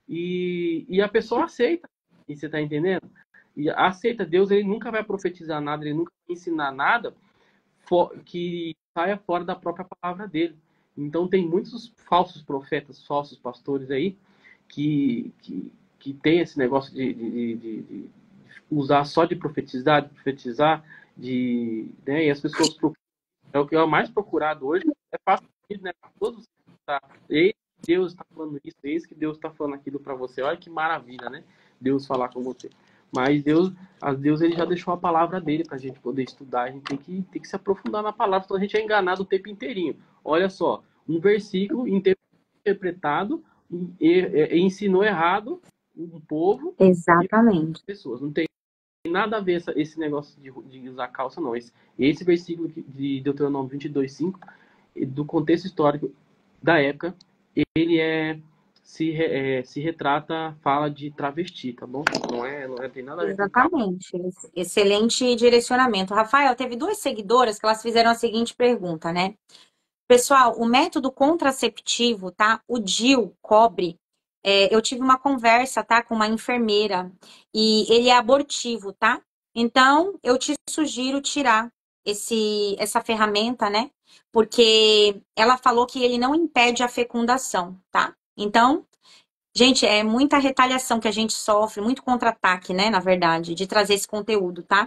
e, e a pessoa aceita. E você está entendendo? E aceita. Deus, ele nunca vai profetizar nada, ele nunca vai ensinar nada for, que saia fora da própria palavra dele. Então tem muitos falsos profetas, falsos pastores aí que, que, que tem esse negócio de, de, de, de usar só de profetizar, de profetizar, de, né, e as pessoas procuram, é o que é o mais procurado hoje, é fácil, né? Todos tá, eis que Deus está falando isso, eis que Deus está falando aquilo para você. Olha que maravilha, né? Deus falar com você. Mas Deus, a Deus ele já deixou a palavra dele para a gente poder estudar. A gente tem que, tem que se aprofundar na palavra, senão a gente é enganado o tempo inteirinho. Olha só, um versículo interpretado e, e, e ensinou errado um povo Exatamente. e pessoas. Não tem nada a ver essa, esse negócio de, de usar calça, não. Esse, esse versículo de Deuteronômio vinte e dois, cinco, do contexto histórico da época, ele é se, é, se retrata, fala de travesti, tá bom? Não é, não é, tem nada a ver com calça. Exatamente. Excelente direcionamento. Rafael, teve duas seguidoras que elas fizeram a seguinte pergunta, né? Pessoal, o método contraceptivo, tá? O D I U, cobre. É, eu tive uma conversa, tá? Com uma enfermeira e ele é abortivo, tá? Então, eu te sugiro tirar esse, essa ferramenta, né? Porque ela falou que ele não impede a fecundação, tá? Então, gente, é muita retaliação que a gente sofre, muito contra-ataque, né? Na verdade, de trazer esse conteúdo, tá?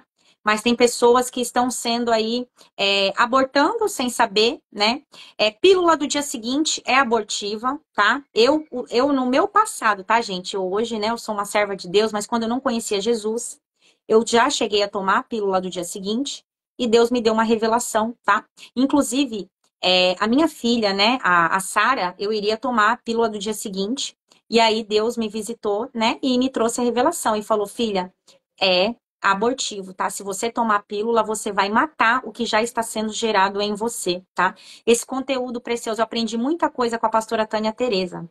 mas tem pessoas que estão sendo aí é, abortando sem saber, né? É, pílula do dia seguinte é abortiva, tá? Eu, eu, no meu passado, tá, gente? Eu, hoje, né, eu sou uma serva de Deus, mas quando eu não conhecia Jesus, eu já cheguei a tomar a pílula do dia seguinte e Deus me deu uma revelação, tá? Inclusive, é, a minha filha, né, a, a Sara, eu iria tomar a pílula do dia seguinte, e aí Deus me visitou, né, e me trouxe a revelação e falou, filha, é abortivo, tá? Se você tomar a pílula, você vai matar o que já está sendo gerado em você, tá? Esse conteúdo precioso, eu aprendi muita coisa com a pastora Tânia Teresa.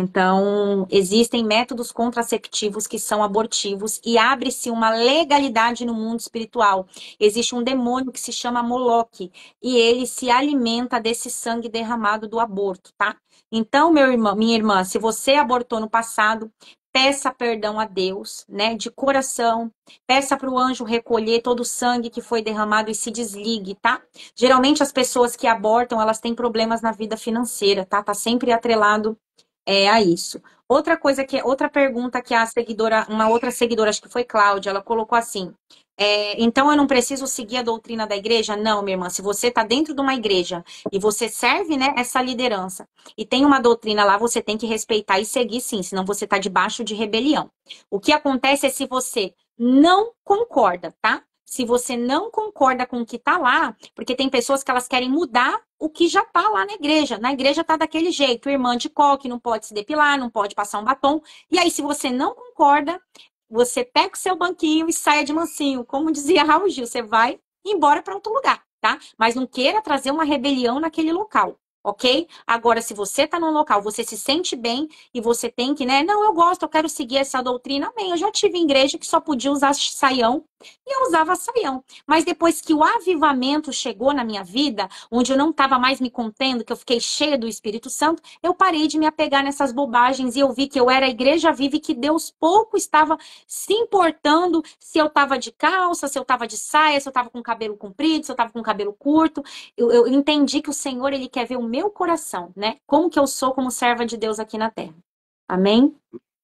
Então, existem métodos contraceptivos que são abortivos e abre-se uma legalidade no mundo espiritual. Existe um demônio que se chama Moloque e ele se alimenta desse sangue derramado do aborto, tá? Então, meu irmão, minha irmã, se você abortou no passado, peça perdão a Deus, né, de coração. Peça para o anjo recolher todo o sangue que foi derramado e se desligue, tá? Geralmente as pessoas que abortam, elas têm problemas na vida financeira, tá? Tá sempre atrelado é, a isso. Outra coisa que, outra pergunta que a seguidora, uma outra seguidora, acho que foi Cláudia, ela colocou assim: é, então eu não preciso seguir a doutrina da igreja? Não, minha irmã. Se você está dentro de uma igreja e você serve, né, essa liderança e tem uma doutrina lá, você tem que respeitar e seguir, sim, senão você está debaixo de rebelião. O que acontece é se você não concorda, tá? Se você não concorda com o que está lá, porque tem pessoas que elas querem mudar o que já está lá na igreja. Na igreja está daquele jeito, irmã de coque, não pode se depilar, não pode passar um batom. E aí, se você não concorda, você pega o seu banquinho e saia de mansinho. Como dizia Raul Gil, você vai embora para outro lugar, tá? Mas não queira trazer uma rebelião naquele local. Ok? Agora, se você está num local, você se sente bem e você tem que, né? Não, eu gosto, eu quero seguir essa doutrina. Bem, eu já tive igreja que só podia usar saião e eu usava saião. Mas depois que o avivamento chegou na minha vida, onde eu não estava mais me contendo, que eu fiquei cheia do Espírito Santo, eu parei de me apegar nessas bobagens e eu vi que eu era a igreja viva e que Deus pouco estava se importando se eu estava de calça, se eu estava de saia, se eu estava com cabelo comprido, se eu estava com cabelo curto. Eu, eu entendi que o Senhor, Ele quer ver o meu coração, né? Como que eu sou como serva de Deus aqui na terra. Amém?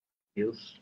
Deus.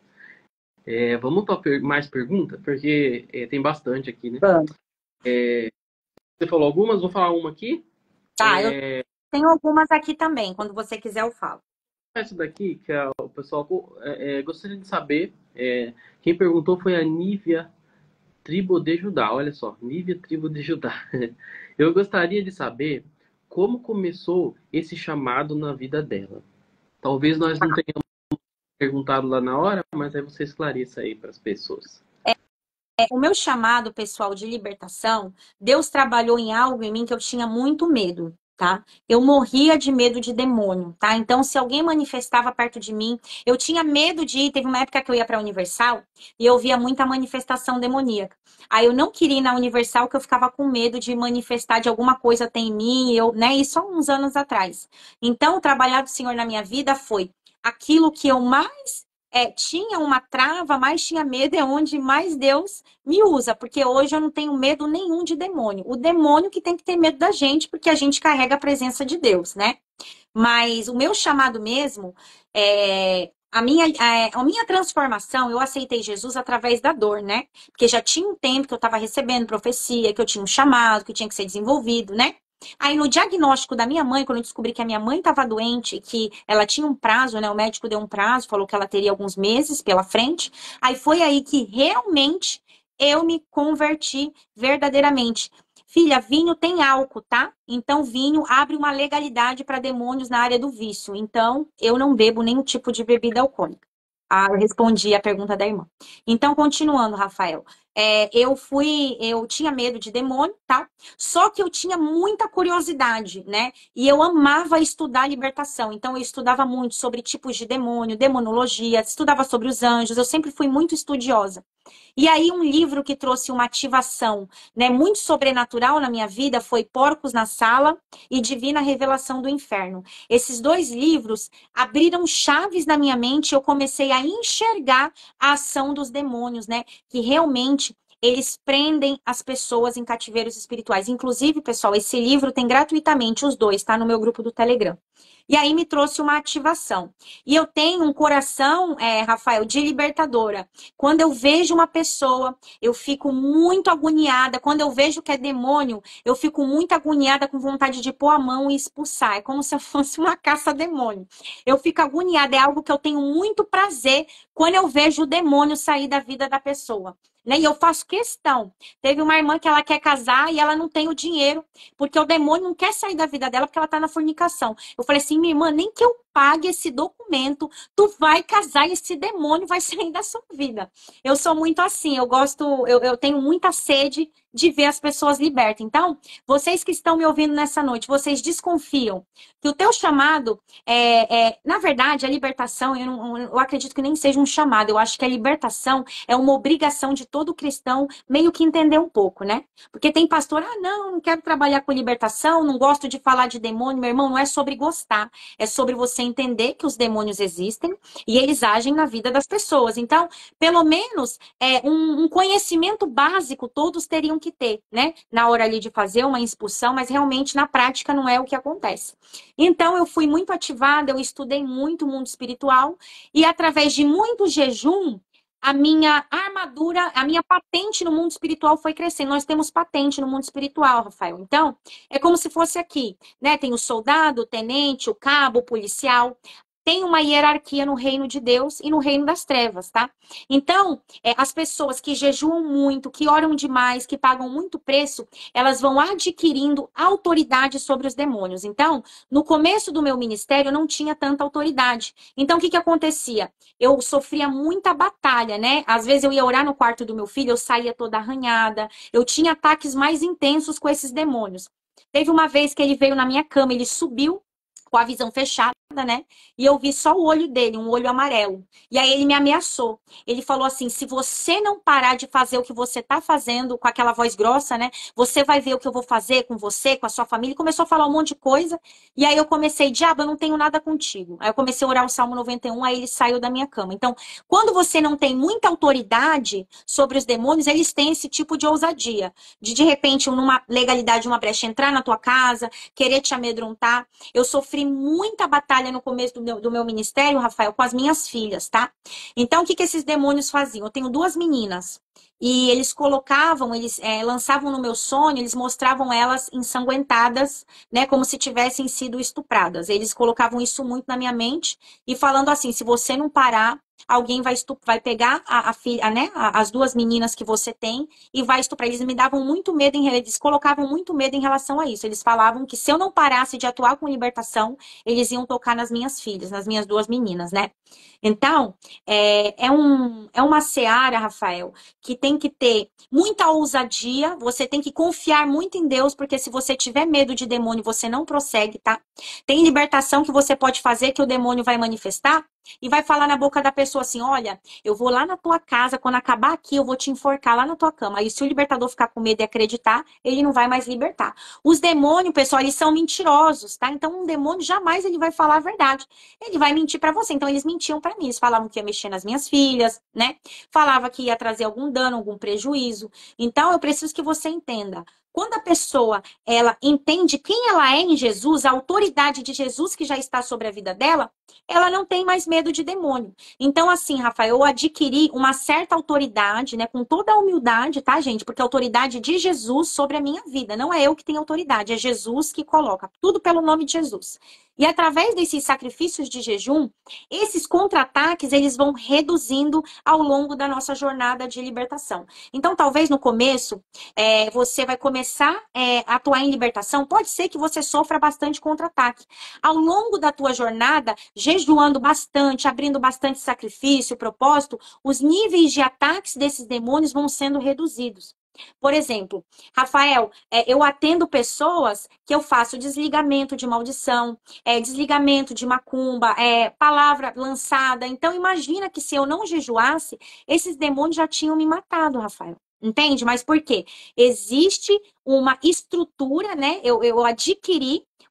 É, vamos para mais perguntas, porque é, tem bastante aqui, né? Vamos. É, você falou algumas, vou falar uma aqui. Tá, é... eu tenho algumas aqui também. Quando você quiser, eu falo. Essa daqui, que é, o pessoal é, é, gostaria de saber, é, quem perguntou foi a Nívia Tribo de Judá. Olha só, Nívia Tribo de Judá. Eu gostaria de saber como começou esse chamado na vida dela. Talvez nós não tenhamos perguntado lá na hora, mas aí você esclareça aí para as pessoas. É, o meu chamado pessoal de libertação, Deus trabalhou em algo em mim que eu tinha muito medo, tá? Eu morria de medo de demônio, tá? Então, se alguém manifestava perto de mim, eu tinha medo de ir. Teve uma época que eu ia para a Universal e eu via muita manifestação demoníaca. Aí eu não queria ir na Universal porque eu ficava com medo de manifestar de alguma coisa tem em mim, eu, né? Isso há uns anos atrás. Então, o trabalhar do Senhor na minha vida foi aquilo que eu mais é, tinha uma trava, mais tinha medo, é onde mais Deus me usa, porque hoje eu não tenho medo nenhum de demônio. O demônio que tem que ter medo da gente, porque a gente carrega a presença de Deus, né? Mas o meu chamado mesmo, é, a, minha, a, a minha transformação, eu aceitei Jesus através da dor, né? Porque já tinha um tempo que eu estava recebendo profecia, que eu tinha um chamado, que tinha que ser desenvolvido, né? Aí no diagnóstico da minha mãe, quando eu descobri que a minha mãe estava doente, que ela tinha um prazo, né? O médico deu um prazo, falou que ela teria alguns meses pela frente. Aí foi aí que realmente eu me converti verdadeiramente. Filha, vinho tem álcool, tá? Então vinho abre uma legalidade para demônios na área do vício. Então eu não bebo nenhum tipo de bebida alcoólica. Ah, eu respondi a pergunta da irmã. Então, continuando, Rafael. É, eu fui, eu tinha medo de demônio, tal. Só que eu tinha muita curiosidade, né? E eu amava estudar libertação. Então, eu estudava muito sobre tipos de demônio, demonologia, estudava sobre os anjos. Eu sempre fui muito estudiosa. E aí, um livro que trouxe uma ativação, né, muito sobrenatural na minha vida foi Porcos na Sala e Divina Revelação do Inferno. Esses dois livros abriram chaves na minha mente e eu comecei a enxergar a ação dos demônios, né? Que realmente eles prendem as pessoas em cativeiros espirituais. Inclusive, pessoal, esse livro tem gratuitamente os dois, tá? No meu grupo do Telegram. E aí me trouxe uma ativação. E eu tenho um coração, é, Rafael, de libertadora. Quando eu vejo uma pessoa, eu fico muito agoniada. Quando eu vejo que é demônio, eu fico muito agoniada, com vontade de pôr a mão e expulsar. É como se eu fosse uma caça-demônio. Eu fico agoniada, é algo que eu tenho muito prazer quando eu vejo o demônio sair da vida da pessoa. Né? E eu faço questão. Teve uma irmã que ela quer casar e ela não tem o dinheiro, porque o demônio não quer sair da vida dela porque ela tá na fornicação. Eu falei assim, minha irmã, nem que eu pague esse documento, tu vai casar e esse demônio vai sair da sua vida. Eu sou muito assim, eu gosto, eu, eu tenho muita sede de ver as pessoas libertas. Então, vocês que estão me ouvindo nessa noite, vocês desconfiam que o teu chamado é, é na verdade, a libertação, eu, não, eu acredito que nem seja um chamado, eu acho que a libertação é uma obrigação de todo cristão meio que entender um pouco, né? Porque tem pastor, ah, não, não quero trabalhar com libertação, não gosto de falar de demônio. Meu irmão, não é sobre gostar, é sobre você entender que os demônios existem e eles agem na vida das pessoas. Então, pelo menos, é, um, um conhecimento básico todos teriam que ter, né? Na hora ali de fazer uma expulsão, mas realmente na prática não é o que acontece. Então, eu fui muito ativada, eu estudei muito o mundo espiritual e através de muito jejum, a minha armadura, a minha patente no mundo espiritual foi crescendo. Nós temos patente no mundo espiritual, Rafael. Então, é como se fosse aqui, né? Tem o soldado, o tenente, o cabo, o policial. Tem uma hierarquia no reino de Deus e no reino das trevas, tá? Então, é, as pessoas que jejuam muito, que oram demais, que pagam muito preço, elas vão adquirindo autoridade sobre os demônios. Então, no começo do meu ministério, eu não tinha tanta autoridade. Então, o que que acontecia? Eu sofria muita batalha, né? Às vezes eu ia orar no quarto do meu filho, eu saía toda arranhada. Eu tinha ataques mais intensos com esses demônios. Teve uma vez que ele veio na minha cama, ele subiu com a visão fechada, né? E eu vi só o olho dele, um olho amarelo. E aí ele me ameaçou. Ele falou assim, se você não parar de fazer o que você tá fazendo, com aquela voz grossa, né? Você vai ver o que eu vou fazer com você, com a sua família. E começou a falar um monte de coisa. E aí eu comecei, diabo, eu não tenho nada contigo. Aí eu comecei a orar o Salmo noventa e um, aí ele saiu da minha cama. Então, quando você não tem muita autoridade sobre os demônios, eles têm esse tipo de ousadia. De, de repente, numa legalidade, uma brecha, entrar na tua casa, querer te amedrontar. Eu sofri muita batalha no começo do meu, do meu ministério, Rafael, com as minhas filhas, tá? Então, o que, que esses demônios faziam? Eu tenho duas meninas. E eles colocavam, eles é, lançavam no meu sonho, eles mostravam elas ensanguentadas, né? Como se tivessem sido estupradas. Eles colocavam isso muito na minha mente e falando assim, se você não parar, alguém vai, estup vai pegar a, a filha, né? As duas meninas que você tem e vai estuprar. Eles me davam muito medo, em, eles colocavam muito medo em relação a isso. Eles falavam que se eu não parasse de atuar com libertação, eles iam tocar nas minhas filhas, nas minhas duas meninas, né? Então, é, é, um, é uma seara, Rafael, que tem que ter muita ousadia, você tem que confiar muito em Deus, porque se você tiver medo de demônio, você não prossegue, tá? Tem libertação que você pode fazer que o demônio vai manifestar e vai falar na boca da pessoa assim, olha, eu vou lá na tua casa, quando acabar aqui, eu vou te enforcar lá na tua cama. Aí se o libertador ficar com medo e acreditar, ele não vai mais libertar. Os demônios, pessoal, eles são mentirosos, tá? Então um demônio jamais ele vai falar a verdade. Ele vai mentir pra você. Então eles mentiam pra mim, eles falavam que ia mexer nas minhas filhas, né? Falava que ia trazer algum dano, algum prejuízo. Então eu preciso que você entenda. Quando a pessoa, ela entende quem ela é em Jesus, a autoridade de Jesus que já está sobre a vida dela, ela não tem mais medo de demônio. Então, assim, Rafael, eu adquiri uma certa autoridade, né, com toda a humildade, tá, gente? Porque a autoridade de Jesus sobre a minha vida, não é eu que tenho autoridade, é Jesus que coloca, tudo pelo nome de Jesus. E através desses sacrifícios de jejum, esses contra-ataques, eles vão reduzindo ao longo da nossa jornada de libertação. Então, talvez no começo, é, você vai começar é, a atuar em libertação, pode ser que você sofra bastante contra-ataque. Ao longo da tua jornada, jejuando bastante, abrindo bastante sacrifício, propósito, os níveis de ataques desses demônios vão sendo reduzidos. Por exemplo, Rafael, é, eu atendo pessoas que eu faço desligamento de maldição, é, desligamento de macumba, é, palavra lançada. Então, imagina que se eu não jejuasse, esses demônios já tinham me matado, Rafael. Entende? Mas por quê? Existe uma estrutura, né? Eu, eu adquiri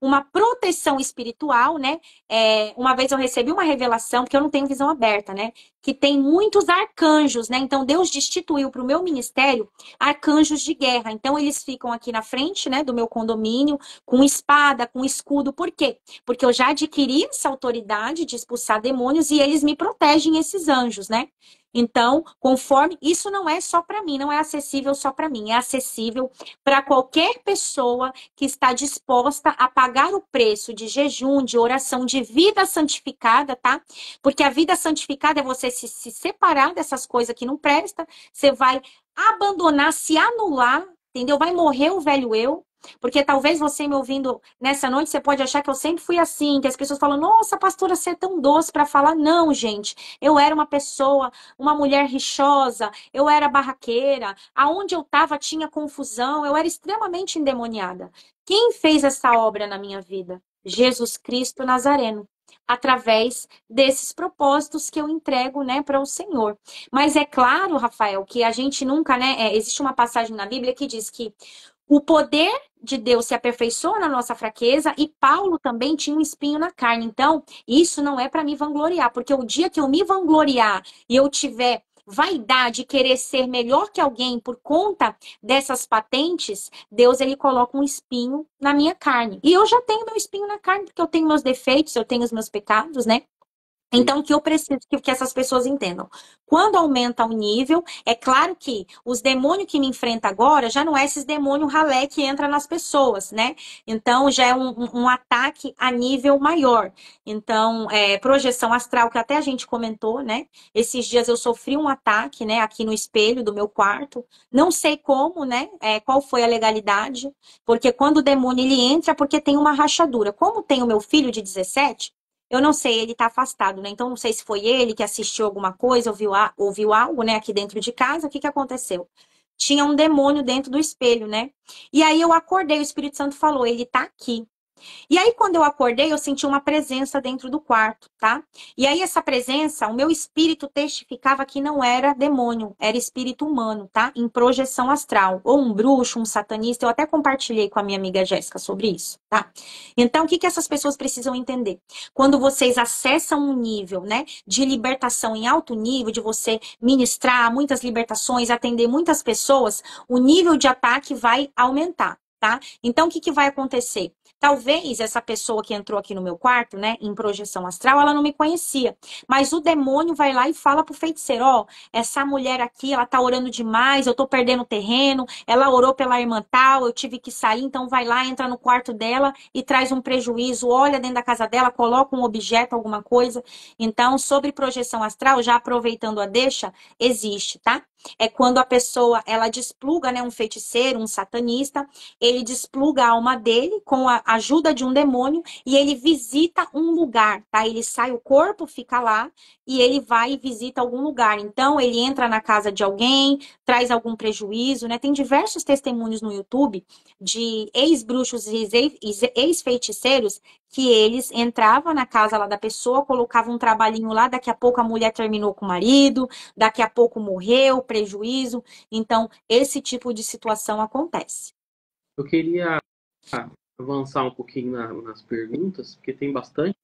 uma proteção espiritual, né? É, uma vez eu recebi uma revelação, porque eu não tenho visão aberta, né? Que tem muitos arcanjos, né? Então Deus destituiu para o meu ministério arcanjos de guerra. Então eles ficam aqui na frente, né, do meu condomínio, com espada, com escudo. Por quê? Porque eu já adquiri essa autoridade de expulsar demônios e eles me protegem, esses anjos, né? Então, conforme, isso não é só para mim, não é acessível só para mim, é acessível para qualquer pessoa que está disposta a pagar o preço de jejum, de oração, de vida santificada, tá? Porque a vida santificada é você se, se separar dessas coisas que não prestam, você vai abandonar, se anular, entendeu? Vai morrer o velho eu. Porque talvez você me ouvindo nessa noite, você pode achar que eu sempre fui assim, que as pessoas falam, nossa, pastora, você é tão doce para falar. Não, gente, eu era uma pessoa, uma mulher rixosa, eu era barraqueira, aonde eu estava tinha confusão, eu era extremamente endemoniada. Quem fez essa obra na minha vida? Jesus Cristo Nazareno, através desses propósitos que eu entrego, né, para o Senhor. Mas é claro, Rafael, que a gente nunca, né, é, existe uma passagem na Bíblia que diz que o poder de Deus se aperfeiçoa na nossa fraqueza e Paulo também tinha um espinho na carne. Então, isso não é para me vangloriar, porque o dia que eu me vangloriar e eu tiver vaidade, querer ser melhor que alguém por conta dessas patentes, Deus ele coloca um espinho na minha carne. E eu já tenho meu espinho na carne, porque eu tenho meus defeitos, eu tenho os meus pecados, né? Então, o que eu preciso que, que essas pessoas entendam? Quando aumenta o nível, é claro que os demônios que me enfrentam agora já não é esses demônios ralé que entra nas pessoas, né? Então, já é um, um, um ataque a nível maior. Então, é, projeção astral, que até a gente comentou, né? Esses dias eu sofri um ataque, né? Aqui no espelho do meu quarto. Não sei como, né? É, qual foi a legalidade. Porque quando o demônio ele entra, é porque tem uma rachadura. Como tem o meu filho de dezessete, eu não sei, ele tá afastado, né? Então, não sei se foi ele que assistiu alguma coisa, ouviu, ouviu algo, né, aqui dentro de casa. O que que aconteceu? Tinha um demônio dentro do espelho, né? E aí eu acordei, o Espírito Santo falou, ele tá aqui. E aí, quando eu acordei, eu senti uma presença dentro do quarto, tá? E aí, essa presença, o meu espírito testificava que não era demônio, era espírito humano, tá? Em projeção astral. Ou um bruxo, um satanista. Eu até compartilhei com a minha amiga Jéssica sobre isso, tá? Então, o que que essas pessoas precisam entender? Quando vocês acessam um nível, né, de libertação em alto nível, de você ministrar muitas libertações, atender muitas pessoas, o nível de ataque vai aumentar, tá? Então, o que que vai acontecer? Talvez essa pessoa que entrou aqui no meu quarto, né, em projeção astral, ela não me conhecia. Mas o demônio vai lá e fala pro feiticeiro, ó, essa mulher aqui, ela tá orando demais, eu tô perdendo terreno, ela orou pela irmã tal, eu tive que sair, então vai lá, entra no quarto dela e traz um prejuízo, olha dentro da casa dela, coloca um objeto, alguma coisa. Então, sobre projeção astral, já aproveitando a deixa, existe, tá? É quando a pessoa, ela despluga, né, um feiticeiro, um satanista, ele despluga a alma dele com a ajuda de um demônio e ele visita um lugar, tá? Ele sai, o corpo fica lá e ele vai e visita algum lugar. Então, ele entra na casa de alguém, traz algum prejuízo, né? Tem diversos testemunhos no YouTube de ex-bruxos e ex-feiticeiros que eles entravam na casa lá da pessoa, colocavam um trabalhinho lá, daqui a pouco a mulher terminou com o marido, daqui a pouco morreu, prejuízo. Então, esse tipo de situação acontece. Eu queria avançar um pouquinho na, nas perguntas, porque tem bastante.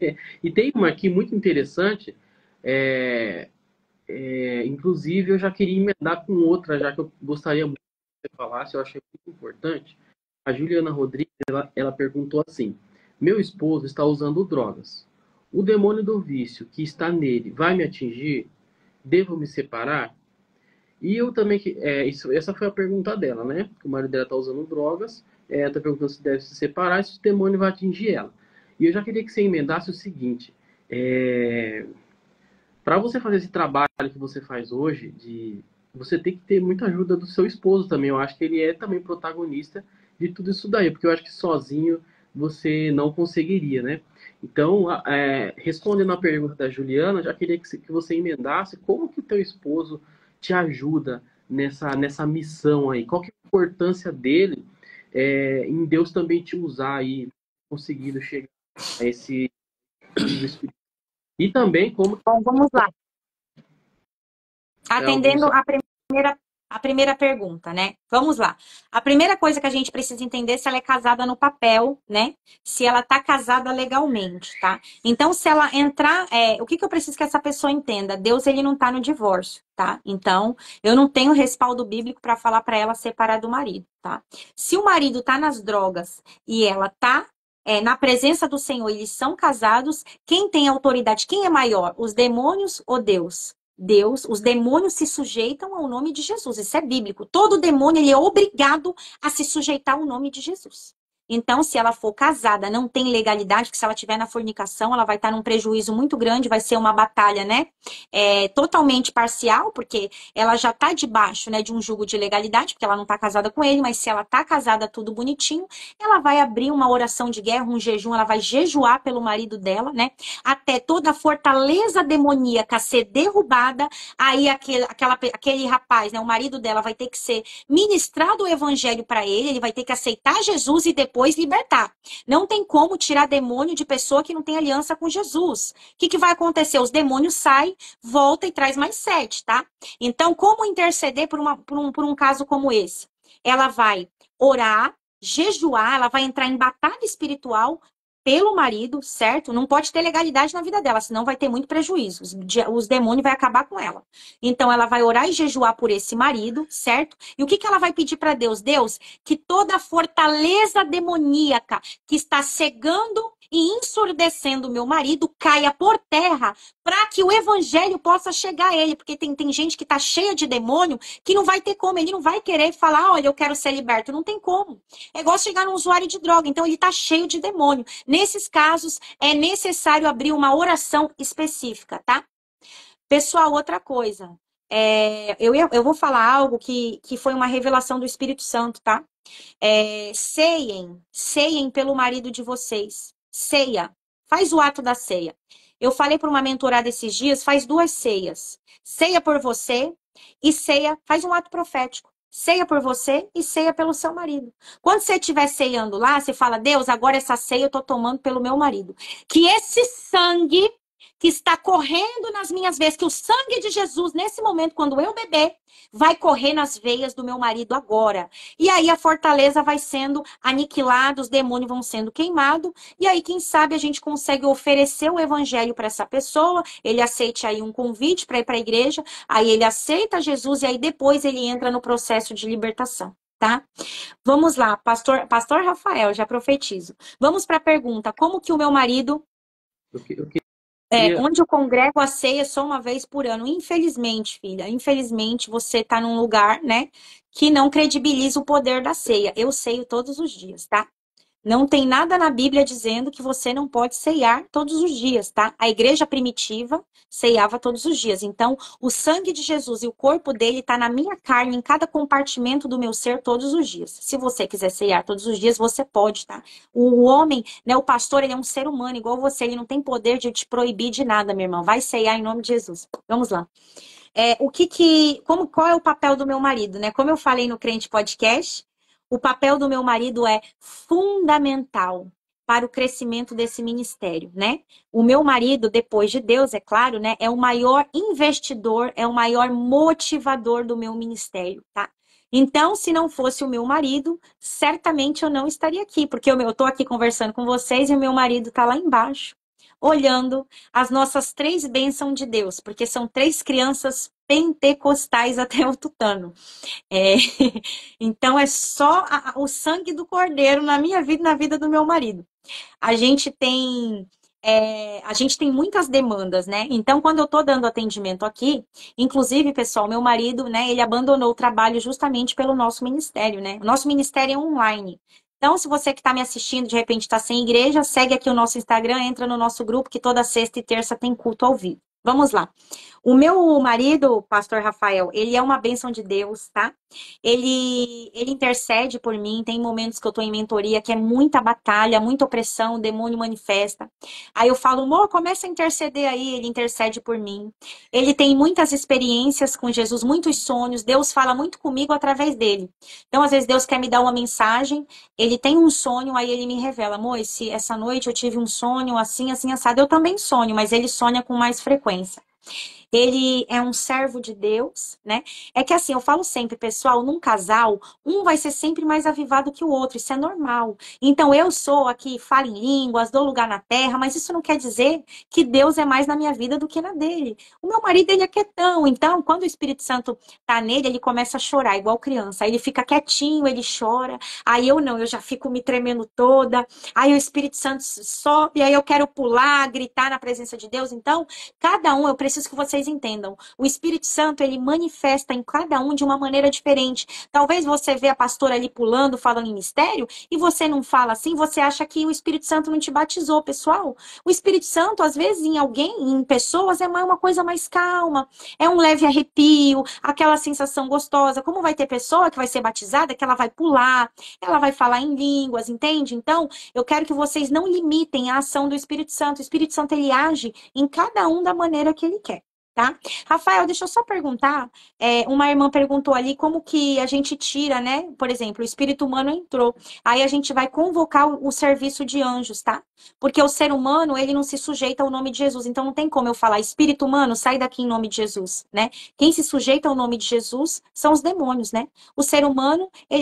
E tem uma aqui muito interessante, é, é, inclusive eu já queria emendar com outra, já que eu gostaria muito que você falasse, eu achei muito importante. A Juliana Rodrigues, ela, ela perguntou assim, meu esposo está usando drogas. O demônio do vício que está nele vai me atingir? Devo me separar? E eu também, é, isso, essa foi a pergunta dela, né? O marido dela está usando drogas, é, está perguntando se deve se separar, se o demônio vai atingir ela. E eu já queria que você emendasse o seguinte, é, para você fazer esse trabalho que você faz hoje, de, você tem que ter muita ajuda do seu esposo também. Eu acho que ele é também protagonista de tudo isso daí, porque eu acho que sozinho você não conseguiria, né? Então, é, respondendo a pergunta da Juliana, já queria que você emendasse como que o teu esposo te ajuda nessa, nessa missão aí? Qual que é a importância dele é, em Deus também te usar aí, conseguindo chegar a esse nível espiritual? E também como... Bom, vamos lá. Atendendo alguns... a primeira, a primeira pergunta, né? Vamos lá. A primeira coisa que a gente precisa entender é se ela é casada no papel, né? Se ela tá casada legalmente, tá? Então, se ela entrar, é, o que que eu preciso que essa pessoa entenda? Deus, ele não tá no divórcio, tá? Então, eu não tenho respaldo bíblico para falar para ela separar do marido, tá? Se o marido tá nas drogas e ela tá é, na presença do Senhor, eles são casados, quem tem autoridade? Quem é maior? Os demônios ou Deus? Deus, os demônios se sujeitam ao nome de Jesus. Isso é bíblico. Todo demônio ele é obrigado a se sujeitar ao nome de Jesus. Então, se ela for casada, não tem legalidade, que se ela estiver na fornicação, ela vai estar num prejuízo muito grande, vai ser uma batalha, né? É, totalmente parcial, porque ela já está debaixo, né, de um jugo de legalidade, porque ela não está casada com ele, mas se ela está casada tudo bonitinho, ela vai abrir uma oração de guerra, um jejum, ela vai jejuar pelo marido dela, né? Até toda a fortaleza demoníaca ser derrubada, aí aquele, aquela, aquele rapaz, né, o marido dela vai ter que ser ministrado o evangelho para ele, ele vai ter que aceitar Jesus e depois libertar. Não tem como tirar demônio de pessoa que não tem aliança com Jesus. O que, que vai acontecer? Os demônios saem, volta e traz mais sete, tá? Então, como interceder por, uma, por, um, por um caso como esse? Ela vai orar, jejuar, ela vai entrar em batalha espiritual pelo marido, certo? Não pode ter legalidade na vida dela, senão vai ter muito prejuízo. Os, os demônios vão acabar com ela. Então, ela vai orar e jejuar por esse marido, certo? E o que, que ela vai pedir para Deus? Deus, que toda a fortaleza demoníaca que está cegando e ensurdecendo o meu marido caia por terra para que o evangelho possa chegar a ele. Porque tem, tem gente que está cheia de demônio que não vai ter como, ele não vai querer falar, olha, eu quero ser liberto. Não tem como. É igual chegar num usuário de droga, então ele está cheio de demônio. Nesses casos, é necessário abrir uma oração específica, tá? Pessoal, outra coisa. É, eu, eu vou falar algo que, que foi uma revelação do Espírito Santo, tá? É, ceiem, ceiem pelo marido de vocês. Ceia. Faz o ato da ceia. Eu falei para uma mentorada esses dias, faz duas ceias. Ceia por você e ceia, faz um ato profético. Ceia por você e ceia pelo seu marido. Quando você estiver ceando lá, você fala, Deus, agora essa ceia eu tô tomando pelo meu marido. Que esse sangue que está correndo nas minhas veias, que o sangue de Jesus, nesse momento, quando eu beber, vai correr nas veias do meu marido agora. E aí a fortaleza vai sendo aniquilada, os demônios vão sendo queimados, e aí, quem sabe, a gente consegue oferecer o evangelho para essa pessoa, ele aceite aí um convite para ir para a igreja, aí ele aceita Jesus, e aí depois ele entra no processo de libertação. Tá? Vamos lá, pastor, pastor Rafael, já profetizo. Vamos para a pergunta, como que o meu marido... Ok, ok. É, Queria- onde eu congrego a ceia só uma vez por ano. Infelizmente, filha, infelizmente você está num lugar, né, que não credibiliza o poder da ceia. Eu ceio todos os dias, tá? Não tem nada na Bíblia dizendo que você não pode ceiar todos os dias, tá? A igreja primitiva ceiava todos os dias. Então, o sangue de Jesus e o corpo dele está na minha carne, em cada compartimento do meu ser, todos os dias. Se você quiser ceiar todos os dias, você pode, tá? O homem, né, o pastor, ele é um ser humano igual você, ele não tem poder de te proibir de nada, minha irmã. Vai ceiar em nome de Jesus. Vamos lá. É, o que que, como, qual é o papel do meu marido, né? Como eu falei no Crente Podcast, o papel do meu marido é fundamental para o crescimento desse ministério, né? O meu marido, depois de Deus, é claro, né? É o maior investidor, é o maior motivador do meu ministério, tá? Então, se não fosse o meu marido, certamente eu não estaria aqui, porque eu estou aqui conversando com vocês e o meu marido está lá embaixo, olhando as nossas três bênçãos de Deus, porque são três crianças pentecostais até o tutano. É, então é só a- o sangue do cordeiro na minha vida e na vida do meu marido. A gente tem é, a gente tem muitas demandas, né? Então, quando eu tô dando atendimento aqui, inclusive, pessoal, meu marido, né, ele abandonou o trabalho justamente pelo nosso ministério, né? O nosso ministério é online. Então, se você que está me assistindo, de repente está sem igreja, segue aqui o nosso Instagram, entra no nosso grupo, que toda sexta e terça tem culto ao vivo. Vamos lá. O meu marido, pastor Rafael, ele é uma bênção de Deus, tá? Ele, ele intercede por mim, tem momentos que eu tô em mentoria, que é muita batalha, muita opressão, o demônio manifesta. Aí eu falo, amor, começa a interceder aí, ele intercede por mim. Ele tem muitas experiências com Jesus, muitos sonhos, Deus fala muito comigo através dele. Então, às vezes, Deus quer me dar uma mensagem, ele tem um sonho, aí ele me revela, amor, esse, essa noite eu tive um sonho assim, assim, assado. Eu também sonho, mas ele sonha com mais frequência. ele é um servo de Deus, né? É que assim, eu falo sempre, pessoal, num casal, um vai ser sempre mais avivado que o outro, isso é normal. Então, eu sou aqui, falo em línguas, dou lugar na terra, mas isso não quer dizer que Deus é mais na minha vida do que na dele. O meu marido, ele é quietão, então, quando o Espírito Santo tá nele, ele começa a chorar, igual criança. Aí ele fica quietinho, ele chora. Aí eu não, eu já fico me tremendo toda. Aí o Espírito Santo sobe, aí eu quero pular, gritar na presença de Deus. Então, cada um, eu preciso que vocês entendam. O Espírito Santo, ele manifesta em cada um de uma maneira diferente. Talvez você vê a pastora ali pulando, falando em mistério, e você não fala assim, você acha que o Espírito Santo não te batizou, pessoal. O Espírito Santo, às vezes, em alguém, em pessoas, é uma coisa mais calma, é um leve arrepio, aquela sensação gostosa. Como vai ter pessoa que vai ser batizada, que ela vai pular, ela vai falar em línguas, entende? Então, eu quero que vocês não limitem a ação do Espírito Santo. O Espírito Santo, ele age em cada um da maneira que ele quer. Tá? Rafael, deixa eu só perguntar. É, uma irmã perguntou ali como que a gente tira, né? Por exemplo, o espírito humano entrou. Aí a gente vai convocar o, o serviço de anjos, tá? Porque o ser humano, ele não se sujeita ao nome de Jesus. Então não tem como eu falar, espírito humano, sai daqui em nome de Jesus, né? Quem se sujeita ao nome de Jesus são os demônios, né? O ser humano, ele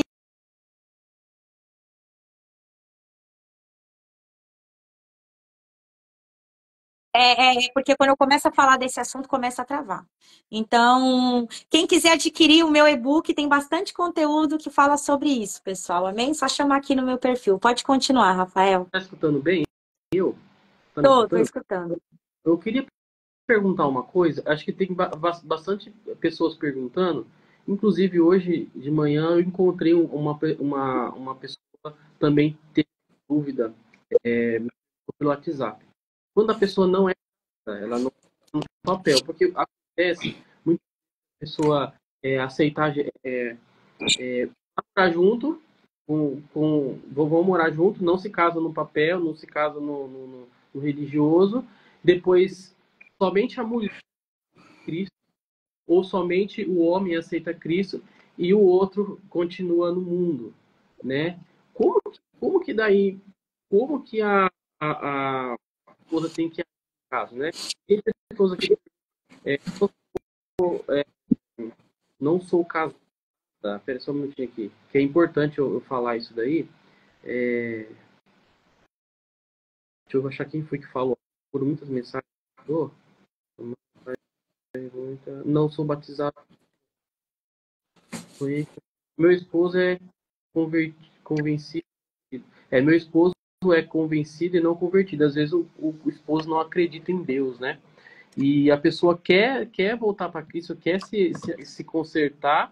É, é, porque quando eu começo a falar desse assunto, começa a travar. Então, quem quiser adquirir o meu e-book, tem bastante conteúdo que fala sobre isso, pessoal. Amém? Só chamar aqui no meu perfil. Pode continuar, Rafael. Tá escutando bem? Eu? Tá me Tô, tô escutando? escutando. Eu queria perguntar uma coisa. Acho que tem ba- bas- bastante pessoas perguntando. Inclusive, hoje de manhã eu encontrei um- uma, pe- uma, uma pessoa também teve dúvida é, pelo WhatsApp. Quando a pessoa não é, ela não está no papel, porque acontece muita pessoa é, aceitar é, morar junto, com, com, vão vão morar junto, não se casam no papel, não se casam no, no, no- no religioso, depois somente a mulher aceita Cristo, ou somente o homem aceita Cristo e o outro continua no mundo, né? Como, que- como que daí, como que a, a, a esposa tem que agir no caso, né? Tem pessoas aqui, é, não sou casada, pera só um minutinho aqui, que é importante eu, eu falar isso daí. É, deixa eu achar quem foi que falou. Por muitas mensagens. Oh, não sou batizado. Meu esposo é convencido. É, meu esposo é convencido e não convertido. Às vezes o, o, o esposo não acredita em Deus, né? E a pessoa quer, quer voltar para Cristo, quer se, se, se consertar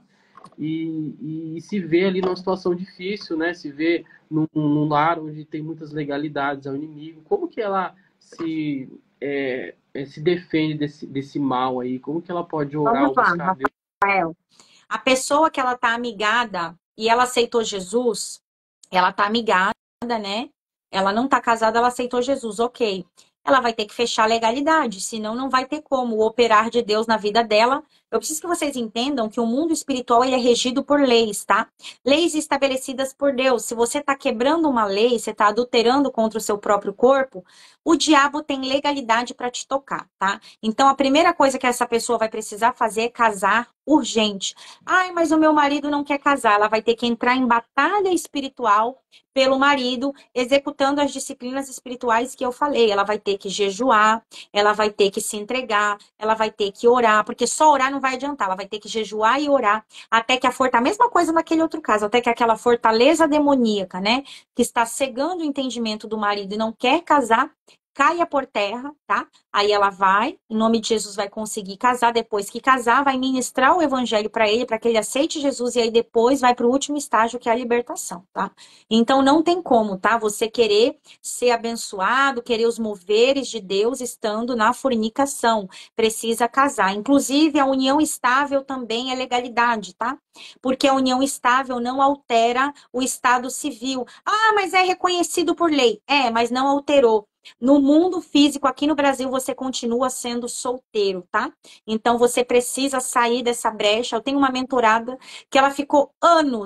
e, e se vê ali numa situação difícil, né? Se vê num, num lar onde tem muitas legalidades ao inimigo. Como que ela se, é, é, se defende desse, desse mal aí? Como que ela pode orar Vamos ou lá, buscar Deus? Rafael. A pessoa que ela tá amigada e ela aceitou Jesus, ela tá amigada, né? Ela não tá casada, ela aceitou Jesus, ok. Ela vai ter que fechar a legalidade, senão não vai ter como o operar de Deus na vida dela. Eu preciso que vocês entendam que o mundo espiritual ele é regido por leis, tá? Leis estabelecidas por Deus. Se você tá quebrando uma lei, você tá adulterando contra o seu próprio corpo, o diabo tem legalidade para te tocar, tá? Então a primeira coisa que essa pessoa vai precisar fazer é casar urgente. Ai, mas o meu marido não quer casar. Ela vai ter que entrar em batalha espiritual pelo marido, executando as disciplinas espirituais que eu falei. Ela vai ter que jejuar, ela vai ter que se entregar, ela vai ter que orar, porque só orar não vai adiantar. Ela vai ter que jejuar e orar até que a fortaleza, a mesma coisa naquele outro caso, até que aquela fortaleza demoníaca, né, que está cegando o entendimento do marido e não quer casar, caia por terra, tá? Aí ela vai, em nome de Jesus, vai conseguir casar. Depois que casar, vai ministrar o evangelho para ele, para que ele aceite Jesus, e aí depois vai para o último estágio, que é a libertação, tá? Então não tem como, tá? Você querer ser abençoado, querer os moveres de Deus estando na fornicação. Precisa casar. Inclusive, a união estável também é legalidade, tá? Porque a união estável não altera o estado civil. Ah, mas é reconhecido por lei. É, mas não alterou. No mundo físico, aqui no Brasil, você continua sendo solteiro, tá? Então, você precisa sair dessa brecha. Eu tenho uma mentorada que ela ficou anos,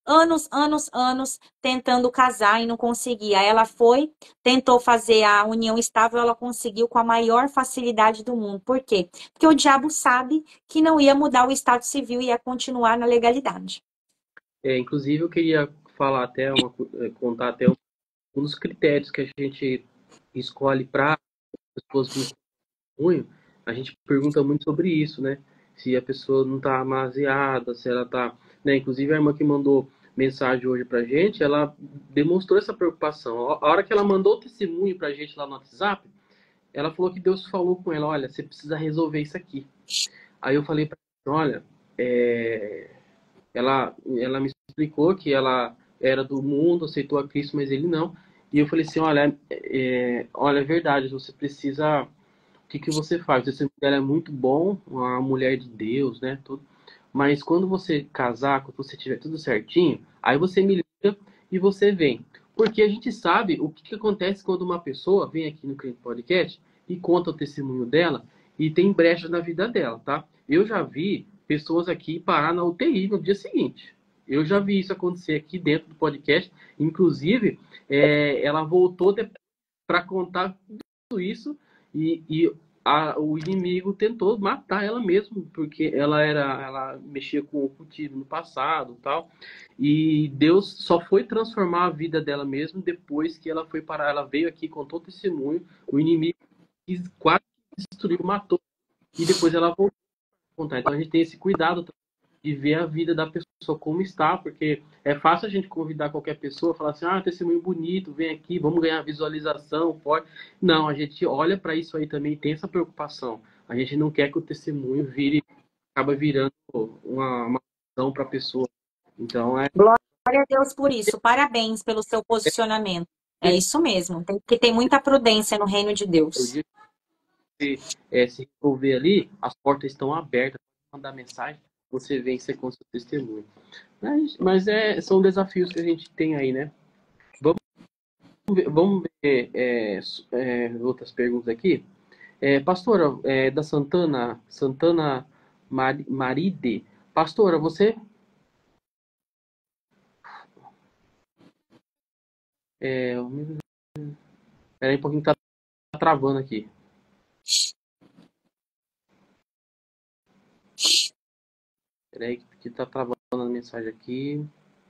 anos, anos, anos tentando casar e não conseguia. Aí ela foi, tentou fazer a união estável, ela conseguiu com a maior facilidade do mundo. Por quê? Porque o diabo sabe que não ia mudar o estado civil e ia continuar na legalidade. É, inclusive, eu queria falar até uma, eh, contar até um dos critérios que a gente escolhe para pessoas com testemunho. A gente pergunta muito sobre isso, né? Se a pessoa não está amaziada, se ela está, né? Inclusive, a irmã que mandou mensagem hoje pra gente, ela demonstrou essa preocupação. A hora que ela mandou o testemunho pra gente lá no WhatsApp, ela falou que Deus falou com ela, olha, você precisa resolver isso aqui. Aí eu falei pra ela, olha, é... ela, ela me explicou que ela era do mundo, aceitou a Cristo, mas ele não. E eu falei assim, olha, é, olha, é verdade, você precisa... O que, que você faz? Esse mulher é muito bom, uma mulher de Deus, né? Tudo. Mas quando você casar, quando você tiver tudo certinho, aí você me liga e você vem. Porque a gente sabe o que, que acontece quando uma pessoa vem aqui no Crente Podcast e conta o testemunho dela e tem brecha na vida dela, tá? Eu já vi pessoas aqui parar na U T I no dia seguinte. Eu já vi isso acontecer aqui dentro do podcast. Inclusive, é, ela voltou para contar tudo isso e, e a, o inimigo tentou matar ela mesmo, porque ela era, ela mexia com o ocultismo no passado, tal. E Deus só foi transformar a vida dela mesmo depois que ela foi parar. Ela veio aqui com todo testemunho. O inimigo quase destruiu, matou. E depois ela voltou a contar. Então a gente tem esse cuidado de ver a vida da pessoa como está, porque é fácil a gente convidar qualquer pessoa, falar assim, ah, testemunho bonito, vem aqui, vamos ganhar visualização, pode. Não, a gente olha para isso aí também e tem essa preocupação. A gente não quer que o testemunho vire, acaba virando uma, uma ação para a pessoa. Então é. Glória a Deus por isso. Parabéns pelo seu posicionamento. É isso mesmo. Tem que ter muita prudência no reino de Deus. Se, é, se resolver ali, as portas estão abertas para mandar mensagem, você vem ser com seu testemunho. Mas, mas é, são desafios que a gente tem aí, né? Vamos ver, vamos ver é, é, outras perguntas aqui. É, pastora, é, da Santana, Santana Maride. Pastora, você... É, peraí um pouquinho que tá travando aqui. Peraí que tá travando a mensagem aqui.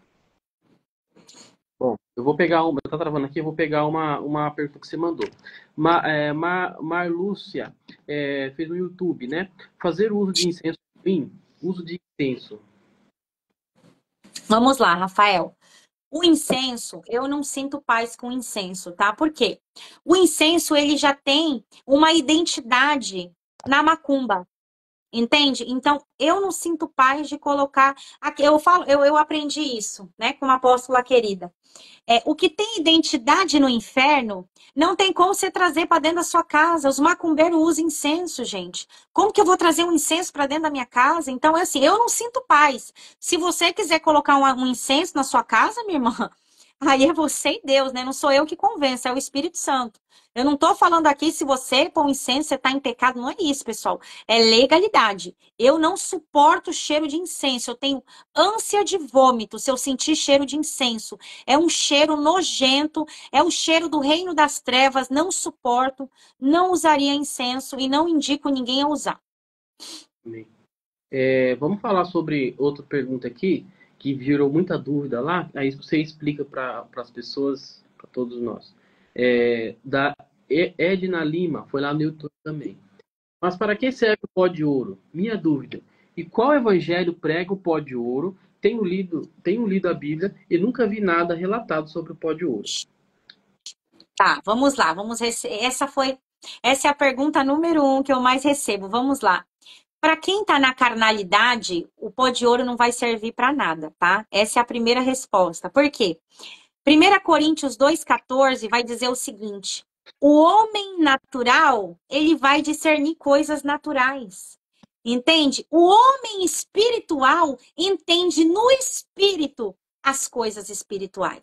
Bom, eu vou pegar uma, tá travando aqui, eu vou pegar uma, uma pergunta que você mandou. Ma, é, Mar, Marlúcia é, fez no YouTube, né? Fazer uso de incenso, sim, uso de incenso. Vamos lá, Rafael. O incenso, eu não sinto paz com incenso, tá? Por quê? O incenso, ele já tem uma identidade na macumba. Entende? Então, eu não sinto paz de colocar. Aqui, eu falo, eu, eu aprendi isso, né, com uma apóstola querida. É, o que tem identidade no inferno não tem como você trazer para dentro da sua casa. Os macumbeiros usam incenso, gente. Como que eu vou trazer um incenso para dentro da minha casa? Então, é assim, eu não sinto paz. Se você quiser colocar um, um incenso na sua casa, minha irmã, aí é você e Deus, né? Não sou eu que convenço, é o Espírito Santo. Eu não tô falando aqui se você pôr um incenso, você tá em pecado. Não é isso, pessoal. É legalidade. Eu não suporto cheiro de incenso. Eu tenho ânsia de vômito se eu sentir cheiro de incenso. É um cheiro nojento, é o cheiro do reino das trevas. Não suporto, não usaria incenso e não indico ninguém a usar. É, vamos falar sobre outra pergunta aqui, que virou muita dúvida lá, aí você explica para as pessoas, para todos nós. É, da Edna Lima, foi lá no YouTube também. Mas para que serve o pó de ouro? Minha dúvida. E qual evangelho prega o pó de ouro? Tenho lido, tenho lido a Bíblia e nunca vi nada relatado sobre o pó de ouro. Tá, vamos lá. Vamos rece... Essa foi, essa é a pergunta número um que eu mais recebo. Vamos lá. Para quem está na carnalidade, o pó de ouro não vai servir para nada, tá? Essa é a primeira resposta. Por quê? primeira Coríntios dois, quatorze vai dizer o seguinte: o homem natural, ele vai discernir coisas naturais. Entende? O homem espiritual entende no espírito as coisas espirituais.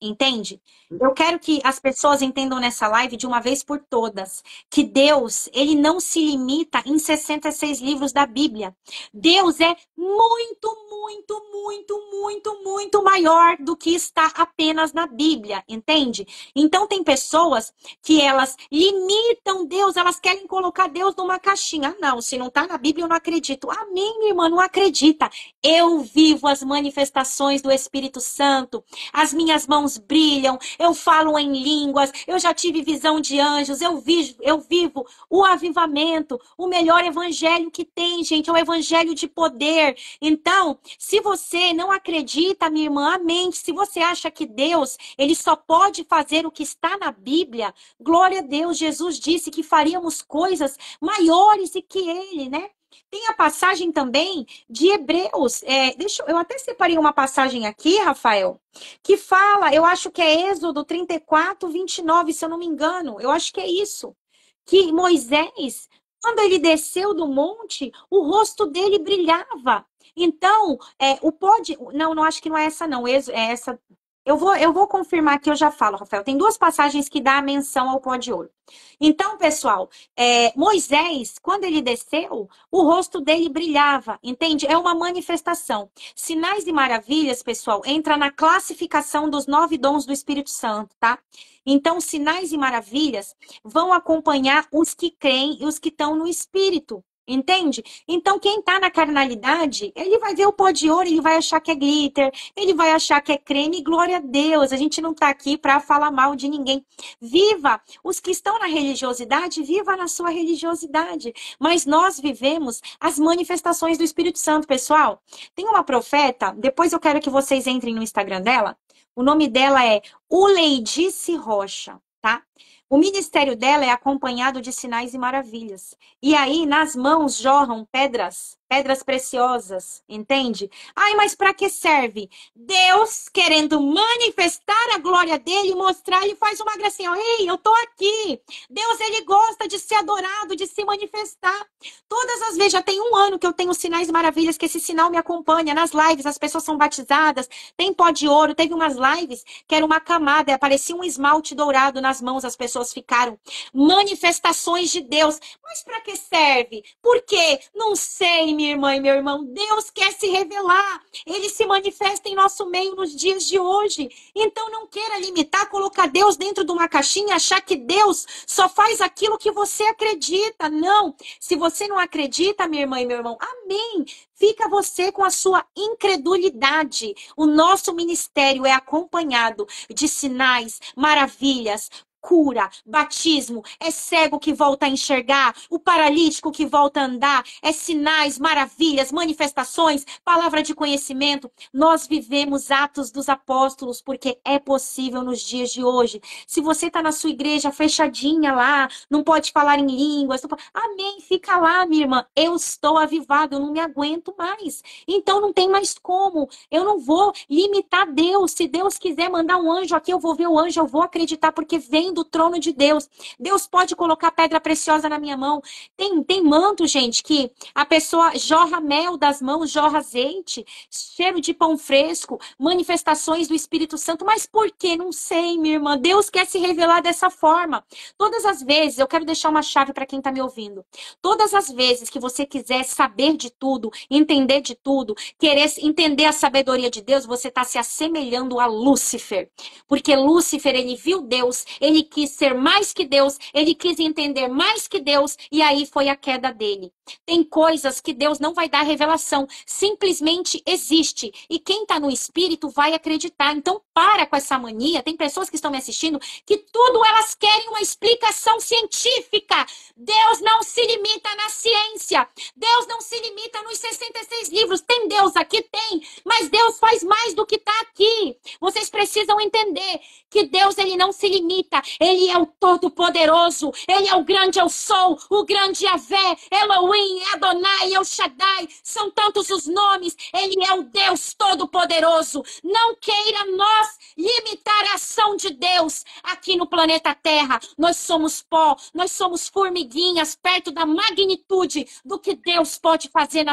Entende? Eu quero que as pessoas entendam nessa live de uma vez por todas que Deus, ele não se limita em sessenta e seis livros da Bíblia. Deus é muito, muito, muito, muito, muito maior do que está apenas na Bíblia, entende? Então tem pessoas que elas limitam Deus, elas querem colocar Deus numa caixinha. Ah, não, se não está na Bíblia eu não acredito. Amém, minha irmã, não acredita. Eu vivo as manifestações do Espírito Santo, as minhas mãos brilham, eu falo em línguas, eu já tive visão de anjos, eu vivo, eu vivo o avivamento, o melhor evangelho que tem, gente, é o evangelho de poder. Então, se você não acredita, minha irmã, amém, se você acha que Deus, ele só pode fazer o que está na Bíblia, glória a Deus, Jesus disse que faríamos coisas maiores do que ele, né? Tem a passagem também de Hebreus. É, deixa, eu até separei uma passagem aqui, Rafael, que fala, eu acho que é Êxodo trinta e quatro, vinte e nove, se eu não me engano. Eu acho que é isso. Que Moisés, quando ele desceu do monte, o rosto dele brilhava. Então, é, o pó de... Não, não acho que não é essa, não. É essa... Eu vou, eu vou confirmar que eu já falo, Rafael. Tem duas passagens que dá a menção ao pó de ouro. Então, pessoal, é, Moisés, quando ele desceu, o rosto dele brilhava, entende? É uma manifestação. Sinais e maravilhas, pessoal, entra na classificação dos nove dons do Espírito Santo, tá? Então, sinais e maravilhas vão acompanhar os que creem e os que estão no Espírito. Entende? Então, quem tá na carnalidade, ele vai ver o pó de ouro, ele vai achar que é glitter, ele vai achar que é creme, glória a Deus. A gente não tá aqui para falar mal de ninguém. Viva! Os que estão na religiosidade, viva na sua religiosidade. Mas nós vivemos as manifestações do Espírito Santo, pessoal. Tem uma profeta, depois eu quero que vocês entrem no Instagram dela. O nome dela é Uleidice Rocha, tá? O ministério dela é acompanhado de sinais e maravilhas. E aí, nas mãos jorram pedras, pedras preciosas, entende? Ai, mas para que serve? Deus, querendo manifestar a glória dele, mostrar, ele faz uma gracinha. Ei, eu tô aqui. Deus, ele gosta de ser adorado, de se manifestar. Todas as vezes, já tem um ano que eu tenho sinais e maravilhas, que esse sinal me acompanha nas lives, as pessoas são batizadas, tem pó de ouro, teve umas lives que era uma camada, parecia um esmalte dourado nas mãos, as pessoas ficaram. Manifestações de Deus. Mas para que serve? Por quê? Não sei, minha irmã e meu irmão. Deus quer se revelar. Ele se manifesta em nosso meio nos dias de hoje. Então não queira limitar, colocar Deus dentro de uma caixinha e achar que Deus só faz aquilo que você acredita. Não. Se você não acredita, minha irmã e meu irmão, amém. Fica você com a sua incredulidade. O nosso ministério é acompanhado de sinais, maravilhas, cura, batismo, é cego que volta a enxergar, o paralítico que volta a andar, é sinais, maravilhas, manifestações, palavra de conhecimento. Nós vivemos atos dos apóstolos porque é possível nos dias de hoje. Se você está na sua igreja fechadinha lá, não pode falar em línguas, não pode... amém, fica lá, minha irmã. Eu estou avivado, eu não me aguento mais. Então não tem mais como. Eu não vou limitar Deus. Se Deus quiser mandar um anjo aqui, eu vou ver o anjo, eu vou acreditar porque vem do trono de Deus. Deus pode colocar pedra preciosa na minha mão. Tem, tem manto, gente, que a pessoa jorra mel das mãos, jorra azeite, cheiro de pão fresco, manifestações do Espírito Santo. Mas por quê? Não sei, minha irmã. Deus quer se revelar dessa forma. Todas as vezes, eu quero deixar uma chave para quem está me ouvindo. Todas as vezes que você quiser saber de tudo, entender de tudo, querer entender a sabedoria de Deus, você está se assemelhando a Lúcifer. Porque Lúcifer, ele viu Deus, ele quis ser mais que Deus, ele quis entender mais que Deus, e aí foi a queda dele. Tem coisas que Deus não vai dar revelação, simplesmente existe. E quem está no Espírito vai acreditar. Então para com essa mania. Tem pessoas que estão me assistindo que tudo elas querem uma explicação científica. Deus não se limita na ciência. Deus não se limita nos sessenta e seis livros. Tem Deus aqui? Tem. Mas Deus faz mais do que está aqui. Vocês precisam entender que Deus, ele não se limita. Ele é o Todo-Poderoso. Ele é o grande eu sou, o grande Yahvé, Elohim, Adonai, El Shaddai. São tantos os nomes. Ele é o Deus Todo-Poderoso. Não queira nós limitar a ação de Deus aqui no planeta Terra. Nós somos pó, nós somos formiguinhas perto da magnitude do que Deus pode fazer nas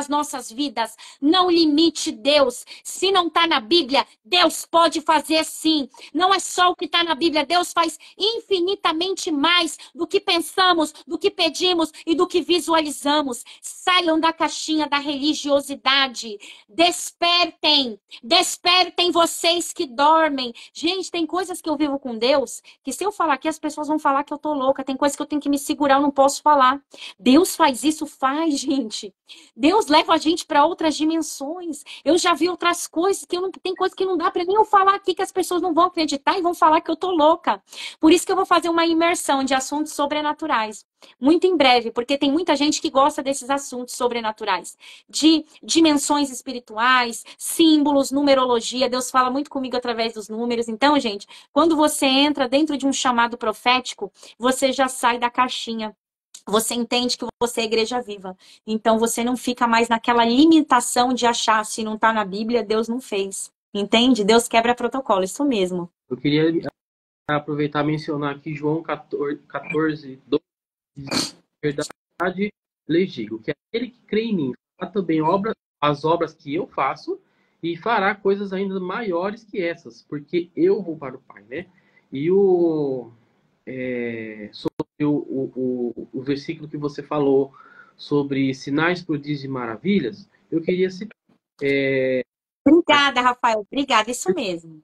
nossas vidas. Não limite Deus. Se não está na Bíblia, Deus pode fazer sim. Não é só o que está na Bíblia. Deus faz infinitamente mais do que pensamos, do que pedimos e do que visualizamos. Saiam da caixinha da religiosidade. Despertem. Despertem vocês que dormem. Gente, tem coisas que eu vivo com Deus que se eu falar aqui, as pessoas vão falar que eu tô louca. Tem coisas que eu tenho que me segurar, eu não posso falar. Deus faz isso, faz, gente. Deus leva a gente para outras dimensões. Eu já vi outras coisas que eu não, tem coisas que não dá para nem eu falar aqui que as pessoas não vão acreditar e vão falar que eu tô louca. Por isso que eu vou fazer uma imersão de assuntos sobrenaturais. Muito em breve, porque tem muita gente que gosta desses assuntos sobrenaturais. De dimensões espirituais, símbolos, numerologia. Deus fala muito comigo através dos números. Então, gente, quando você entra dentro de um chamado profético, você já sai da caixinha. Você entende que você é igreja viva. Então, você não fica mais naquela limitação de achar, se não está na Bíblia, Deus não fez. Entende? Deus quebra protocolo, isso mesmo. Eu queria aproveitar e mencionar aqui João quatorze, doze, verdade lhes digo, que aquele que crê em mim fará também obras, as obras que eu faço e fará coisas ainda maiores que essas, porque eu vou para o Pai, né? E o, é, sobre o, o, o versículo que você falou sobre sinais, prodígios e maravilhas, eu queria citar. É, Obrigada, Rafael. Obrigada, isso mesmo.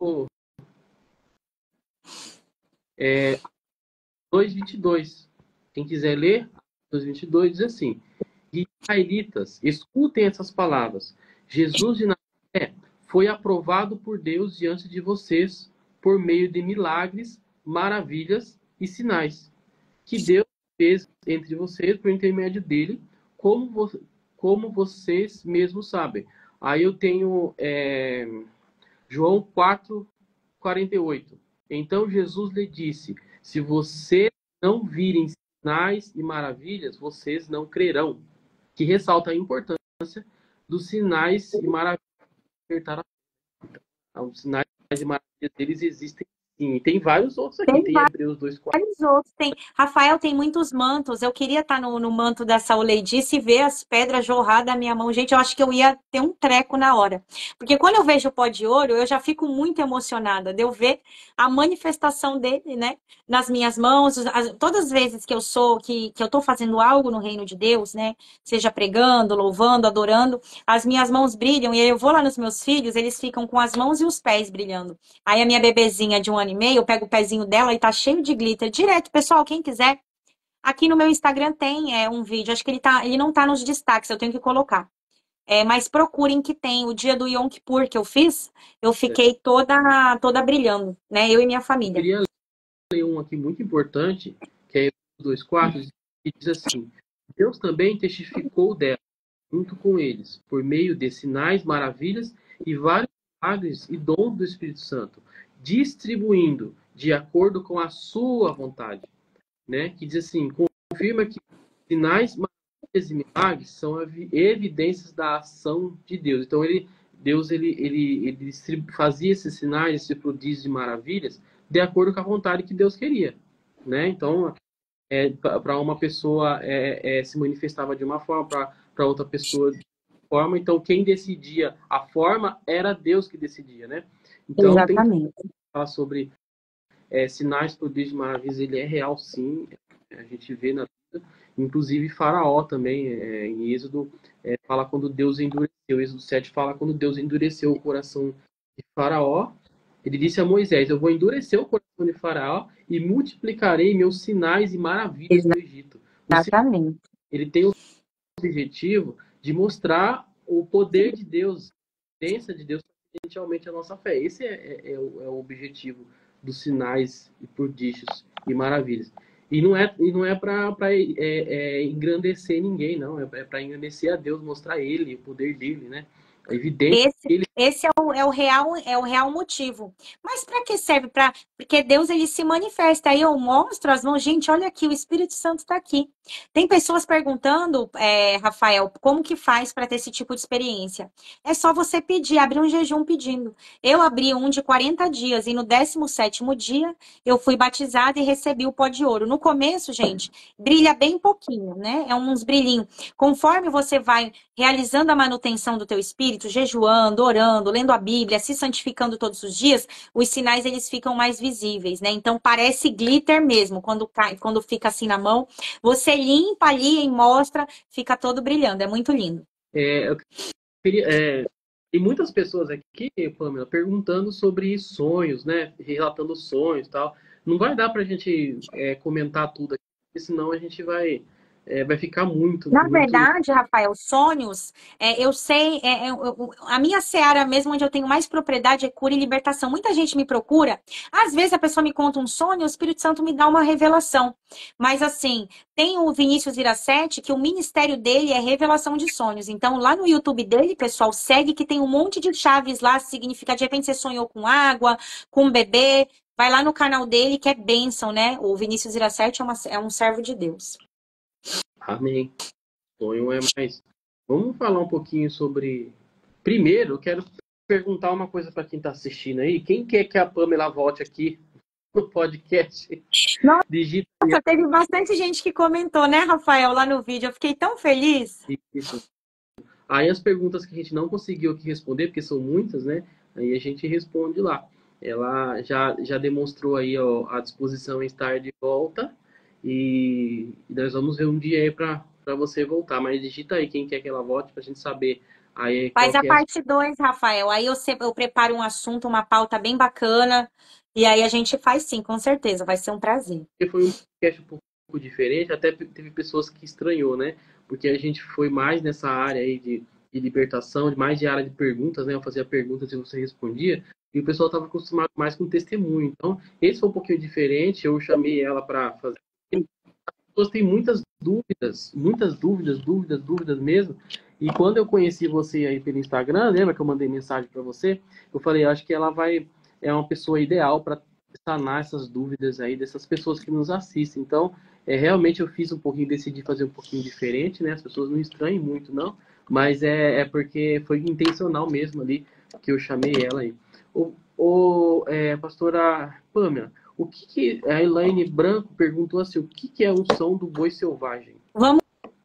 É, dois, vinte e dois. Quem quiser ler, dois, vinte e dois diz assim: Israelitas, escutem essas palavras. Jesus de Nazaré foi aprovado por Deus diante de vocês por meio de milagres, maravilhas e sinais que Deus fez entre vocês por intermédio dele, como, vo como vocês mesmos sabem. Aí eu tenho é, João quatro, quarenta e oito. Então Jesus lhe disse: se vocês não virem sinais e maravilhas, vocês não crerão. Que ressalta a importância dos sinais e maravilhas. Os sinais e maravilhas deles existem sim. E tem vários outros aqui. Tem, tem Hebreus dois, quatro. Vários outros. Tem. Rafael tem muitos mantos. Eu queria estar no, no manto dessa Oleidice e ver as pedras jorrar da minha mão. Gente, eu acho que eu ia ter um treco na hora. Porque quando eu vejo o pó de ouro, eu já fico muito emocionada de eu ver a manifestação dele, né? Nas minhas mãos. As, todas as vezes que eu sou, que, que eu tô fazendo algo no reino de Deus, né? Seja pregando, louvando, adorando, as minhas mãos brilham. E aí eu vou lá nos meus filhos, eles ficam com as mãos e os pés brilhando. Aí a minha bebezinha de um ano e meio, eu pego o pezinho dela e tá cheio de glitter. Direto, pessoal, quem quiser. Aqui no meu Instagram tem é, um vídeo. Acho que ele, tá, ele não tá nos destaques, eu tenho que colocar. É, mas procurem que tem. O dia do Yom Kippur que eu fiz, eu fiquei toda, toda brilhando, né? Eu e minha família. Eu queria ler um aqui muito importante, que é dois, quatro, que diz assim: Deus também testificou dela, junto com eles, por meio de sinais, maravilhas e vários milagres e dons do Espírito Santo, distribuindo de acordo com a sua vontade, né? Que diz assim, confirma que sinais, maravilhas e milagres são evidências da ação de Deus. Então ele, Deus ele, ele, ele fazia esses sinais, esses prodígios e maravilhas de acordo com a vontade que Deus queria, né? Então é, para uma pessoa é, é, se manifestava de uma forma, para outra pessoa de outra forma. Então quem decidia a forma era Deus que decidia, né? Então Exatamente. Tem que falar sobre é, sinais, prodígios e maravilhas, ele é real sim, a gente vê na vida. Inclusive Faraó também, é, em Êxodo, é, fala quando Deus endureceu, Êxodo sete fala quando Deus endureceu o coração de Faraó. Ele disse a Moisés: eu vou endurecer o coração de Faraó e multiplicarei meus sinais e maravilhas no Egito. Exatamente. Ele tem o objetivo de mostrar o poder de Deus, a presença de Deus, realmente a nossa fé. Esse é, é, é, o, é o objetivo dos sinais e prodígios e maravilhas. E não é, e não é para é, é, engrandecer ninguém, não. É, é para engrandecer a Deus, mostrar Ele, o poder dele, né? É evidente Esse, que ele esse é o, é o real, é o real motivo. Mas para que serve? Para porque Deus ele se manifesta. Aí eu mostro as mãos, gente, olha aqui, o Espírito Santo está aqui. Tem pessoas perguntando, é, Rafael, como que faz para ter esse tipo de experiência? É só você pedir, abrir um jejum pedindo. Eu abri um de quarenta dias e no décimo sétimo dia eu fui batizada e recebi o pó de ouro. No começo, gente, brilha bem pouquinho, né? É uns brilhinhos. Conforme você vai realizando a manutenção do teu espírito, jejuando, orando, lendo a Bíblia, se santificando todos os dias, os sinais eles ficam mais visíveis, né? Então parece glitter mesmo, quando cai, quando fica assim na mão, você limpa ali e mostra, fica todo brilhando, é muito lindo. é, eu queria, é, tem muitas pessoas aqui, Pamela, perguntando sobre sonhos, né? Relatando sonhos e tal. Não vai dar pra gente é, comentar tudo aqui, porque senão a gente vai, é, vai ficar muito, Na muito. verdade, Rafael, sonhos, é, eu sei, é, é, eu- a minha seara mesmo, onde eu tenho mais propriedade, é cura e libertação. Muita gente me procura, às vezes a pessoa me conta um sonho, o Espírito Santo me dá uma revelação. Mas assim, tem o Vinícius Iracete, que o ministério dele é revelação de sonhos. Então, lá no YouTube dele, pessoal, segue que tem um monte de chaves lá, significa, de repente você sonhou com água, com um bebê. Vai lá no canal dele, que é bênção, né? O Vinícius Iracete é, uma- é um servo de Deus. Amém. Sonho é mais. Vamos falar um pouquinho sobre. Primeiro, eu quero perguntar uma coisa para quem está assistindo aí. Quem quer que a Pamela volte aqui no podcast? Digita Nossa, teve bastante gente que comentou, né, Rafael, lá no vídeo. Eu fiquei tão feliz. isso. Aí as perguntas que a gente não conseguiu aqui responder, porque são muitas, né? Aí a gente responde lá. Ela já, já demonstrou aí ó, a disposição em estar de volta e, e nós vamos ver um dia aí para você voltar. Mas digita aí quem quer que ela volte para a gente saber aí qual Faz a que é a... parte dois, Rafael. Aí eu, se- eu preparo um assunto, uma pauta bem bacana. E aí a gente faz sim, com certeza. Vai ser um prazer. Porque foi um podcast um pouco diferente, até teve pessoas que estranhou, né? Porque a gente foi mais nessa área aí de, de libertação, mais de área de perguntas, né? Eu fazia perguntas e você respondia, e o pessoal estava acostumado mais com testemunho. Então, esse foi um pouquinho diferente, eu chamei ela para fazer. As pessoas têm muitas dúvidas, muitas dúvidas, dúvidas, dúvidas mesmo. E quando eu conheci você aí pelo Instagram, lembra que eu mandei mensagem para você? Eu falei, acho que ela vai é uma pessoa ideal para sanar essas dúvidas aí dessas pessoas que nos assistem. Então, é, realmente eu fiz um pouquinho, decidi fazer um pouquinho diferente, né? As pessoas não estranhem muito, não. Mas é, é porque foi intencional mesmo ali que eu chamei ela aí. O, o é, pastora Pâmela, o que, que a Elaine Branco perguntou assim, o que, que é a unção do boi selvagem? Vamos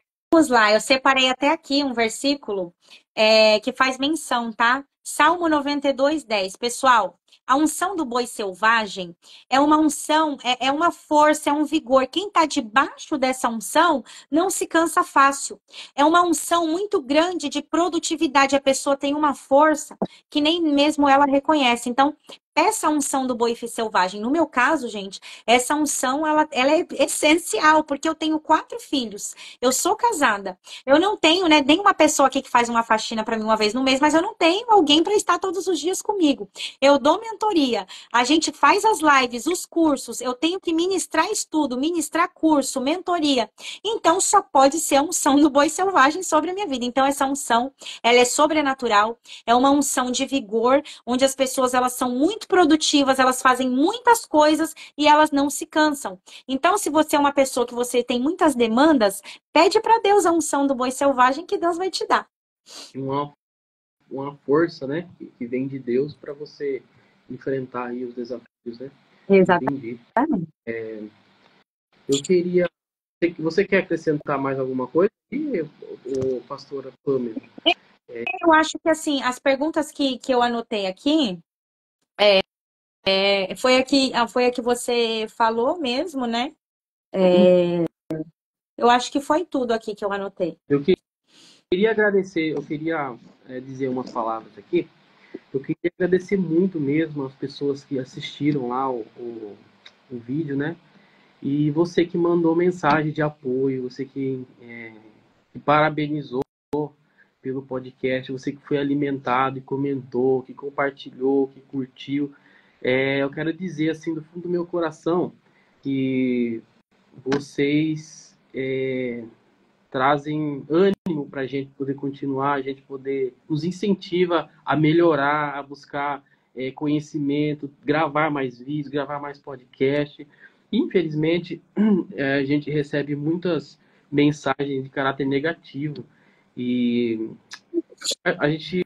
lá, eu separei até aqui um versículo é, que faz menção, tá? Salmo noventa e dois, dez. Pessoal, a unção do boi selvagem é uma unção, é, é uma força, é um vigor. Quem está debaixo dessa unção não se cansa fácil. É uma unção muito grande de produtividade. A pessoa tem uma força que nem mesmo ela reconhece. Então, essa unção do boi selvagem, no meu caso, gente, essa unção ela, ela é essencial, porque eu tenho quatro filhos. Eu sou casada. Eu não tenho, né, nem uma pessoa aqui que faz uma faxina para mim uma vez no mês, mas eu não tenho alguém para estar todos os dias comigo. Eu dou mentoria, a gente faz as lives, os cursos, eu tenho que ministrar estudo, ministrar curso, mentoria. Então só pode ser a unção do boi selvagem sobre a minha vida. Então essa unção, ela é sobrenatural, é uma unção de vigor, onde as pessoas elas são muito produtivas, elas fazem muitas coisas e elas não se cansam. Então se você é uma pessoa que você tem muitas demandas, pede para Deus a unção do boi selvagem que Deus vai te dar. Uma, uma força, né, que, que vem de Deus para você enfrentar aí os desafios, né? Entendi. Exatamente. É, eu queria... Você quer acrescentar mais alguma coisa? E, o pastora Pâmela? Eu acho que assim, as perguntas que, que eu anotei aqui, é, foi a que, foi a que você falou mesmo, né? É, eu acho que foi tudo aqui que eu anotei. Eu queria agradecer, eu queria é, dizer umas palavras aqui. Eu queria agradecer muito mesmo as pessoas que assistiram lá o, o, o vídeo, né? E você que mandou mensagem de apoio, você que, é, que parabenizou pelo podcast, você que foi alimentado e comentou, que compartilhou, que curtiu. É, eu quero dizer assim do fundo do meu coração que vocês é, trazem ânimo para a gente poder continuar, a gente poder, nos incentiva a melhorar, a buscar é, conhecimento, gravar mais vídeos, gravar mais podcast. Infelizmente, é, a gente recebe muitas mensagens de caráter negativo e a, a gente,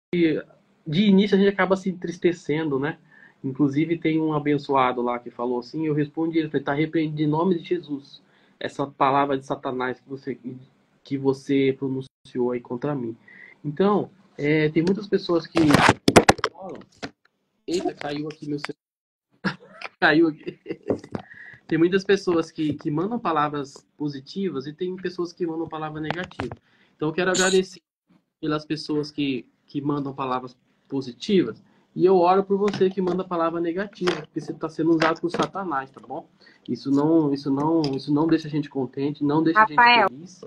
de início, a gente acaba se entristecendo, né? Inclusive, tem um abençoado lá que falou assim, eu respondi, ele falou, está repreendido em nome de Jesus, essa palavra de Satanás que você, que você pronunciou aí contra mim. Então, é, tem muitas pessoas que falam, eita, caiu aqui meu celular, caiu aqui. Tem muitas pessoas que, que mandam palavras positivas e tem pessoas que mandam palavras negativas. Então, eu quero agradecer pelas pessoas que, que mandam palavras positivas. E eu oro por você que manda palavra negativa, porque você está sendo usado por Satanás, tá bom? Isso não, isso não, isso não deixa a gente contente, não deixa a gente Rafael, feliz.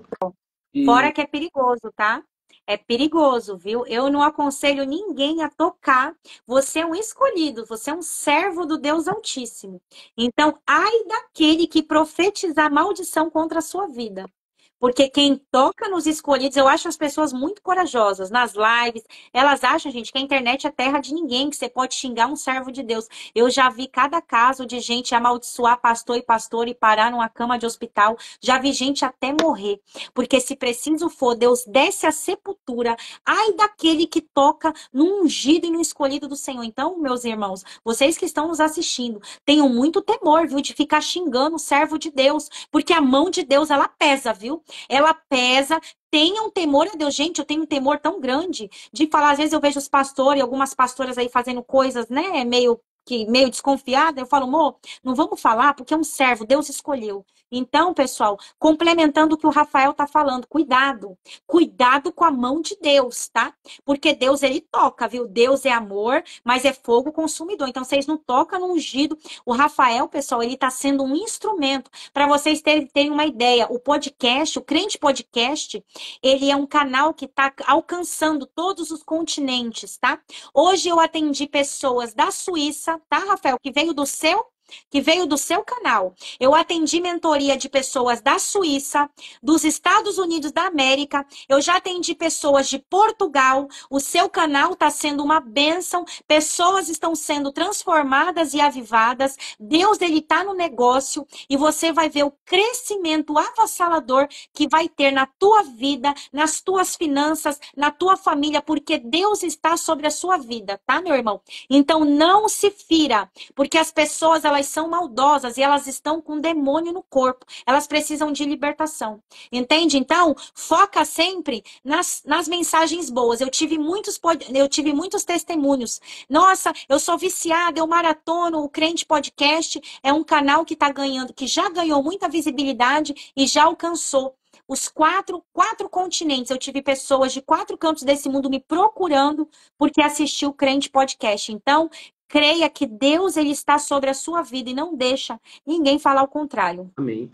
E fora que é perigoso, tá? É perigoso, viu? Eu não aconselho ninguém a tocar. Você é um escolhido, você é um servo do Deus Altíssimo. Então, ai daquele que profetizar maldição contra a sua vida. Porque quem toca nos escolhidos, eu acho as pessoas muito corajosas nas lives. Elas acham, gente, que a internet é terra de ninguém, que você pode xingar um servo de Deus. Eu já vi cada caso de gente amaldiçoar pastor e pastor e parar numa cama de hospital. Já vi gente até morrer. Porque se preciso for, Deus desce a sepultura. Ai daquele que toca no ungido e no escolhido do Senhor. Então, meus irmãos, vocês que estão nos assistindo, tenham muito temor, viu, de ficar xingando o servo de Deus. Porque a mão de Deus, ela pesa, viu? Ela pesa, tenham temor a Deus. Gente, eu tenho um temor tão grande de falar, às vezes eu vejo os pastores, algumas pastoras aí fazendo coisas, né, meio que meio desconfiada, eu falo, amor, não vamos falar porque é um servo, Deus escolheu. Então, pessoal, complementando o que o Rafael tá falando, cuidado, cuidado com a mão de Deus, tá? Porque Deus, ele toca, viu? Deus é amor, mas é fogo consumidor. Então, vocês não tocam no ungido. O Rafael, pessoal, ele tá sendo um instrumento para vocês terem, terem uma ideia. O podcast, o Crente Podcast, ele é um canal que tá alcançando todos os continentes, tá? Hoje eu atendi pessoas da Suíça, tá, Rafael? Que veio do seu, que veio do seu canal. Eu atendi mentoria de pessoas da Suíça, dos Estados Unidos da América. Eu já atendi pessoas de Portugal. O seu canal está sendo uma bênção. Pessoas estão sendo transformadas e avivadas. Deus, ele está no negócio e você vai ver o crescimento avassalador que vai ter na tua vida, nas tuas finanças, na tua família, porque Deus está sobre a sua vida, tá, meu irmão? Então não se fira, porque as pessoas, elas são maldosas e elas estão com demônio no corpo. Elas precisam de libertação. Entende? Então, foca sempre nas, nas mensagens boas. Eu tive muitos, eu tive muitos testemunhos. Nossa, eu sou viciada, eu maratono o Crente Podcast. É um canal que está ganhando, que já ganhou muita visibilidade e já alcançou os quatro, quatro continentes. Eu tive pessoas de quatro cantos desse mundo me procurando porque assistiu o Crente Podcast. Então, creia que Deus, ele está sobre a sua vida e não deixa ninguém falar o contrário. amém.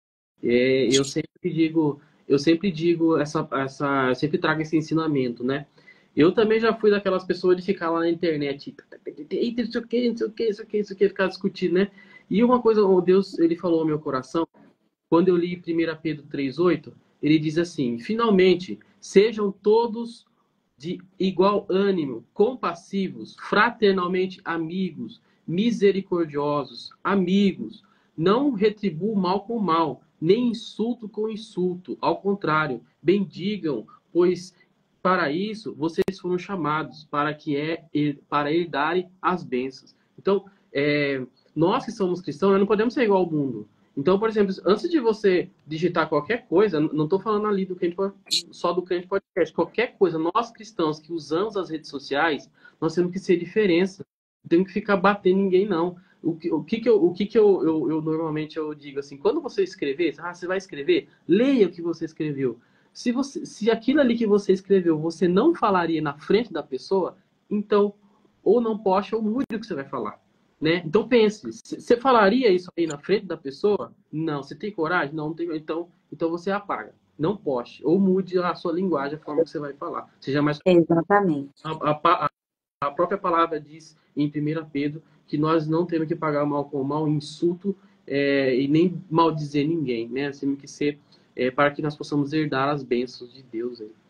É, eu sempre digo, eu sempre digo essa, essa, eu sempre trago esse ensinamento, né? Eu também já fui daquelas pessoas de ficar lá na internet, eita, não sei o que, não sei o que, isso aqui, isso aqui, ficar discutindo, né? E uma coisa, o Deus, ele falou ao meu coração, quando eu li primeira Pedro três oito, ele diz assim, finalmente, sejam todos de igual ânimo, compassivos, fraternalmente amigos, misericordiosos, amigos, não retribuam mal com mal, nem insulto com insulto. Ao contrário, bendigam, pois para isso vocês foram chamados, para que é para ele darem as bênçãos. Então, é, nós que somos cristãos, nós não podemos ser igual ao mundo. Então, por exemplo, antes de você digitar qualquer coisa, não estou falando ali do crente, só do Crente Podcast, qualquer coisa, nós cristãos que usamos as redes sociais, nós temos que ser diferença. Não temos que ficar batendo ninguém, não. O que, o que, que, eu, o que, que eu, eu, eu normalmente eu digo assim, quando você escrever, ah, você vai escrever, leia o que você escreveu. Se, você, se aquilo ali que você escreveu, você não falaria na frente da pessoa, então, ou não poste ou mude o que você vai falar. Né? Então pense, você falaria isso aí na frente da pessoa? Não. Você tem coragem? Não, não tem. Então, então você apaga. Não poste. Ou mude a sua linguagem, a forma que você vai falar. Seja mais. Exatamente. A, a, a própria palavra diz em primeira Pedro que nós não temos que pagar mal com mal, insulto é, e nem maldizer ninguém. Né? Nós temos que ser é, para que nós possamos herdar as bênçãos de Deus aí.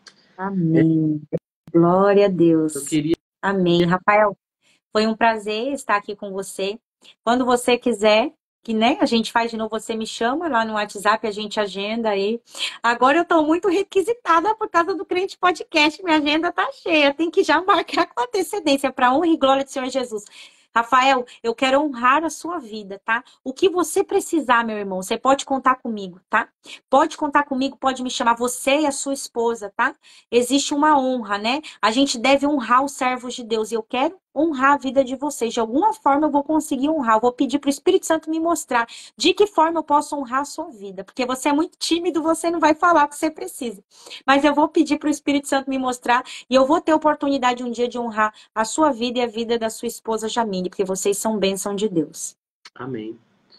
Amém. Glória a Eu Deus. queria. Amém. Rafael, foi um prazer estar aqui com você. Quando você quiser, que né, a gente faz de novo, você me chama lá no WhatsApp, a gente agenda aí. Agora eu estou muito requisitada por causa do Crente Podcast, minha agenda está cheia, tem que já marcar com antecedência para honra e glória do Senhor Jesus. Rafael, eu quero honrar a sua vida, tá? O que você precisar, meu irmão, você pode contar comigo, tá? Pode contar comigo, pode me chamar, você e a sua esposa, tá? Existe uma honra, né? A gente deve honrar os servos de Deus e eu quero honrar a vida de vocês. De alguma forma eu vou conseguir honrar. Eu vou pedir para o Espírito Santo me mostrar de que forma eu posso honrar a sua vida. Porque você é muito tímido, você não vai falar o que você precisa. Mas eu vou pedir para o Espírito Santo me mostrar e eu vou ter oportunidade um dia de honrar a sua vida e a vida da sua esposa Jamile, porque vocês são bênção de Deus. Amém.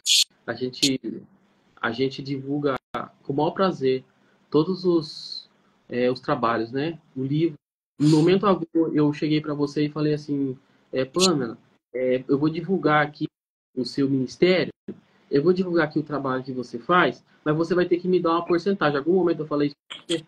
A gente, a gente divulga com o maior prazer todos os, é, os trabalhos, né? O livro. No momento algum, eu cheguei para você e falei assim, é, Pamela, é, eu vou divulgar aqui o seu ministério, eu vou divulgar aqui o trabalho que você faz, mas você vai ter que me dar uma porcentagem. Em algum momento eu falei isso.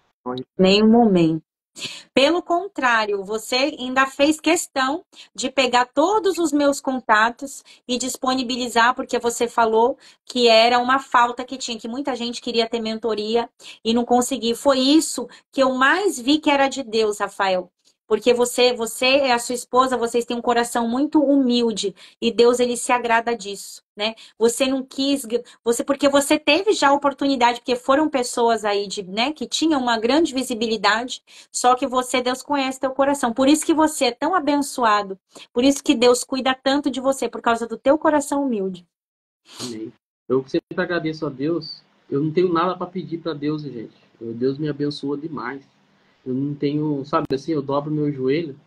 Nenhum momento. Pelo contrário, você ainda fez questão de pegar todos os meus contatos e disponibilizar, porque você falou que era uma falta que tinha, que muita gente queria ter mentoria e não conseguia. Foi isso que eu mais vi que era de Deus, Rafael. Porque você, você e a sua esposa, vocês têm um coração muito humilde e Deus ele se agrada disso, né? Você não quis, você porque você teve já a oportunidade, porque foram pessoas aí de, né, que tinham uma grande visibilidade. Só que você, Deus conhece teu coração. Por isso que você é tão abençoado. Por isso que Deus cuida tanto de você, por causa do teu coração humilde. Amém. Eu sempre agradeço a Deus. Eu não tenho nada para pedir para Deus, gente. Deus me abençoa demais. Eu não tenho, sabe assim, eu dobro meu joelho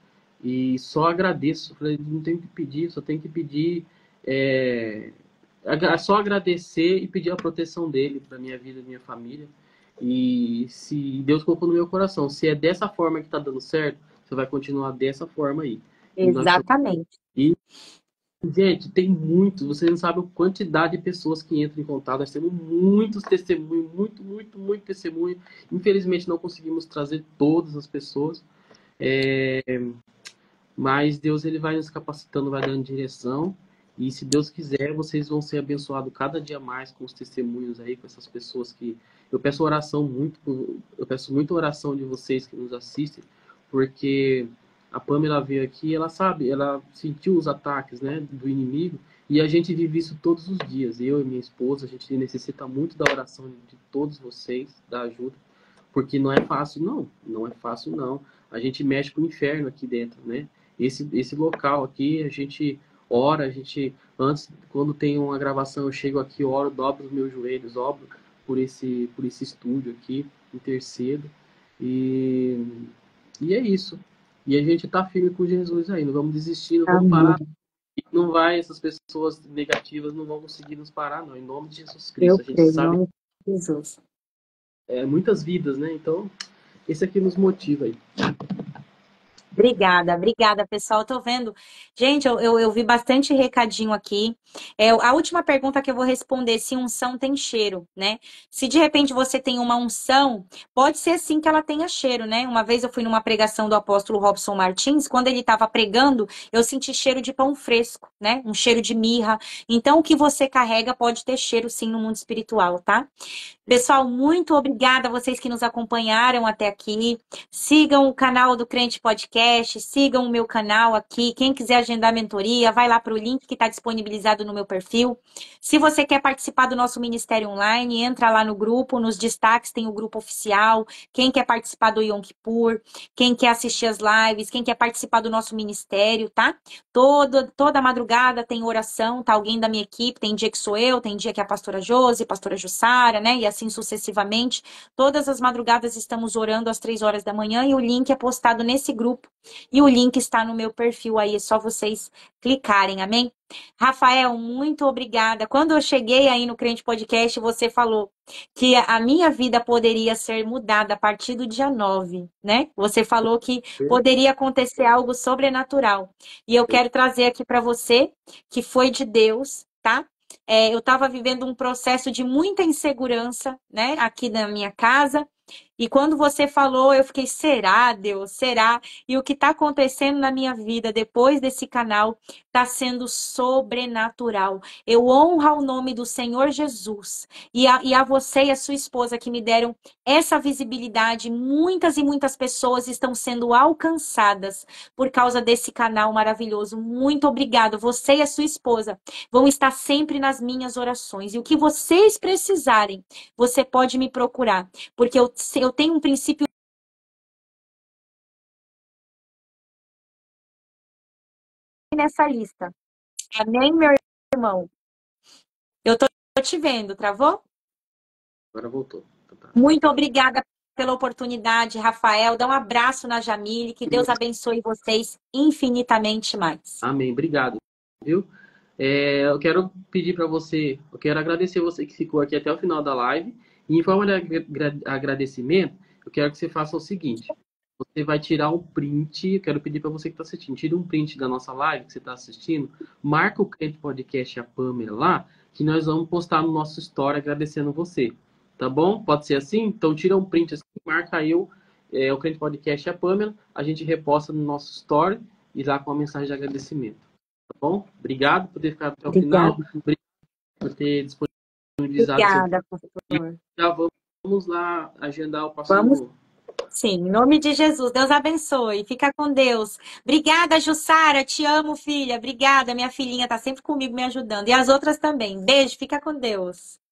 e só agradeço. Eu falei, não tenho que pedir, só tenho que pedir, é, só agradecer e pedir a proteção dele para minha vida, minha família. E se Deus colocou no meu coração, se é dessa forma que está dando certo, você vai continuar dessa forma aí. Exatamente. E, gente, tem muito, vocês não sabem a quantidade de pessoas que entram em contato. Nós temos muitos testemunhos, muito, muito, muito testemunho. Infelizmente não conseguimos trazer todas as pessoas, é, mas Deus ele vai nos capacitando, vai dando direção. E se Deus quiser, vocês vão ser abençoados cada dia mais com os testemunhos aí, com essas pessoas que... Eu peço oração muito, eu peço muita oração de vocês que nos assistem, porque a Pamela veio aqui, ela sabe, ela sentiu os ataques, né, do inimigo, e a gente vive isso todos os dias. Eu e minha esposa, a gente necessita muito da oração de todos vocês, da ajuda, porque não é fácil, não. Não é fácil, não. A gente mexe com o inferno aqui dentro, né? Esse, esse local aqui, a gente ora, a gente... Antes, quando tem uma gravação, eu chego aqui, oro, dobro os meus joelhos, obro por esse, por esse estúdio aqui, intercedo. E, e é isso. E a gente tá firme com Jesus aí, não vamos desistir, não vamos parar. Não vai, essas pessoas negativas não vão conseguir nos parar, não. Em nome de Jesus Cristo. Eu a gente creio, sabe, em nome de Jesus. É, muitas vidas, né? Então, esse aqui nos motiva aí. Obrigada, obrigada, pessoal. Eu tô vendo. Gente, eu, eu, eu vi bastante recadinho aqui. É, a última pergunta que eu vou responder, se unção tem cheiro, né? Se de repente você tem uma unção, pode ser sim que ela tenha cheiro, né? Uma vez eu fui numa pregação do apóstolo Robson Martins, quando ele estava pregando, eu senti cheiro de pão fresco, né? Um cheiro de mirra. Então, o que você carrega pode ter cheiro sim no mundo espiritual, tá? Pessoal, muito obrigada a vocês que nos acompanharam até aqui. Sigam o canal do Crente Podcast, sigam o meu canal aqui. Quem quiser agendar mentoria, vai lá para o link que está disponibilizado no meu perfil. Se você quer participar do nosso Ministério Online, entra lá no grupo, nos destaques tem o grupo oficial. Quem quer participar do Yom Kippur, quem quer assistir as lives, quem quer participar do nosso ministério, tá? Todo, toda madrugada tem oração, tá? Alguém da minha equipe, tem dia que sou eu, tem dia que é a pastora Josi, pastora Jussara, né? E assim sucessivamente. Todas as madrugadas estamos orando às três horas da manhã e o link é postado nesse grupo. E o link está no meu perfil aí, é só vocês clicarem, amém? Rafael, muito obrigada. Quando eu cheguei aí no Crente Podcast, você falou que a minha vida poderia ser mudada a partir do dia nove, né? Você falou que poderia acontecer algo sobrenatural. E eu quero trazer aqui para você que foi de Deus, tá? É, eu estava vivendo um processo de muita insegurança, né, aqui na minha casa. E quando você falou, eu fiquei, será, Deus? Será? E o que está acontecendo na minha vida depois desse canal está sendo sobrenatural. Eu honro o nome do Senhor Jesus. E a, e a você e a sua esposa que me deram essa visibilidade. Muitas e muitas pessoas estão sendo alcançadas por causa desse canal maravilhoso. Muito obrigado. Você e a sua esposa vão estar sempre nas minhas orações. E o que vocês precisarem, você pode me procurar. Porque eu, eu tenho um princípio nessa lista. Amém, meu irmão? Eu tô te vendo, travou? Agora voltou. Então tá. Muito obrigada pela oportunidade, Rafael. Dá um abraço na Jamile. Que Deus abençoe vocês infinitamente mais. Amém. Obrigado. Viu? É, eu quero pedir para você, eu quero agradecer você que ficou aqui até o final da live. E em forma de agra- agradecimento, eu quero que você faça o seguinte. Você vai tirar um print, eu quero pedir para você que está assistindo, tira um print da nossa live que você está assistindo, marca o Crente Podcast e a Pamela lá, que nós vamos postar no nosso story agradecendo você. Tá bom? Pode ser assim? Então tira um print assim, marca eu, é, o Crente Podcast e a Pamela, a gente reposta no nosso story e lá com a mensagem de agradecimento. Tá bom? Obrigado por ter ficado até o Obrigada. final. Obrigado por ter disponibilizado seu Obrigada, tempo. pastor. Já vamos lá agendar o próximo. Vamos sim, em nome de Jesus. Deus abençoe. Fica com Deus. Obrigada, Jussara. Te amo, filha. Obrigada. Minha filhinha tá sempre comigo me ajudando. E as outras também. Beijo. Fica com Deus.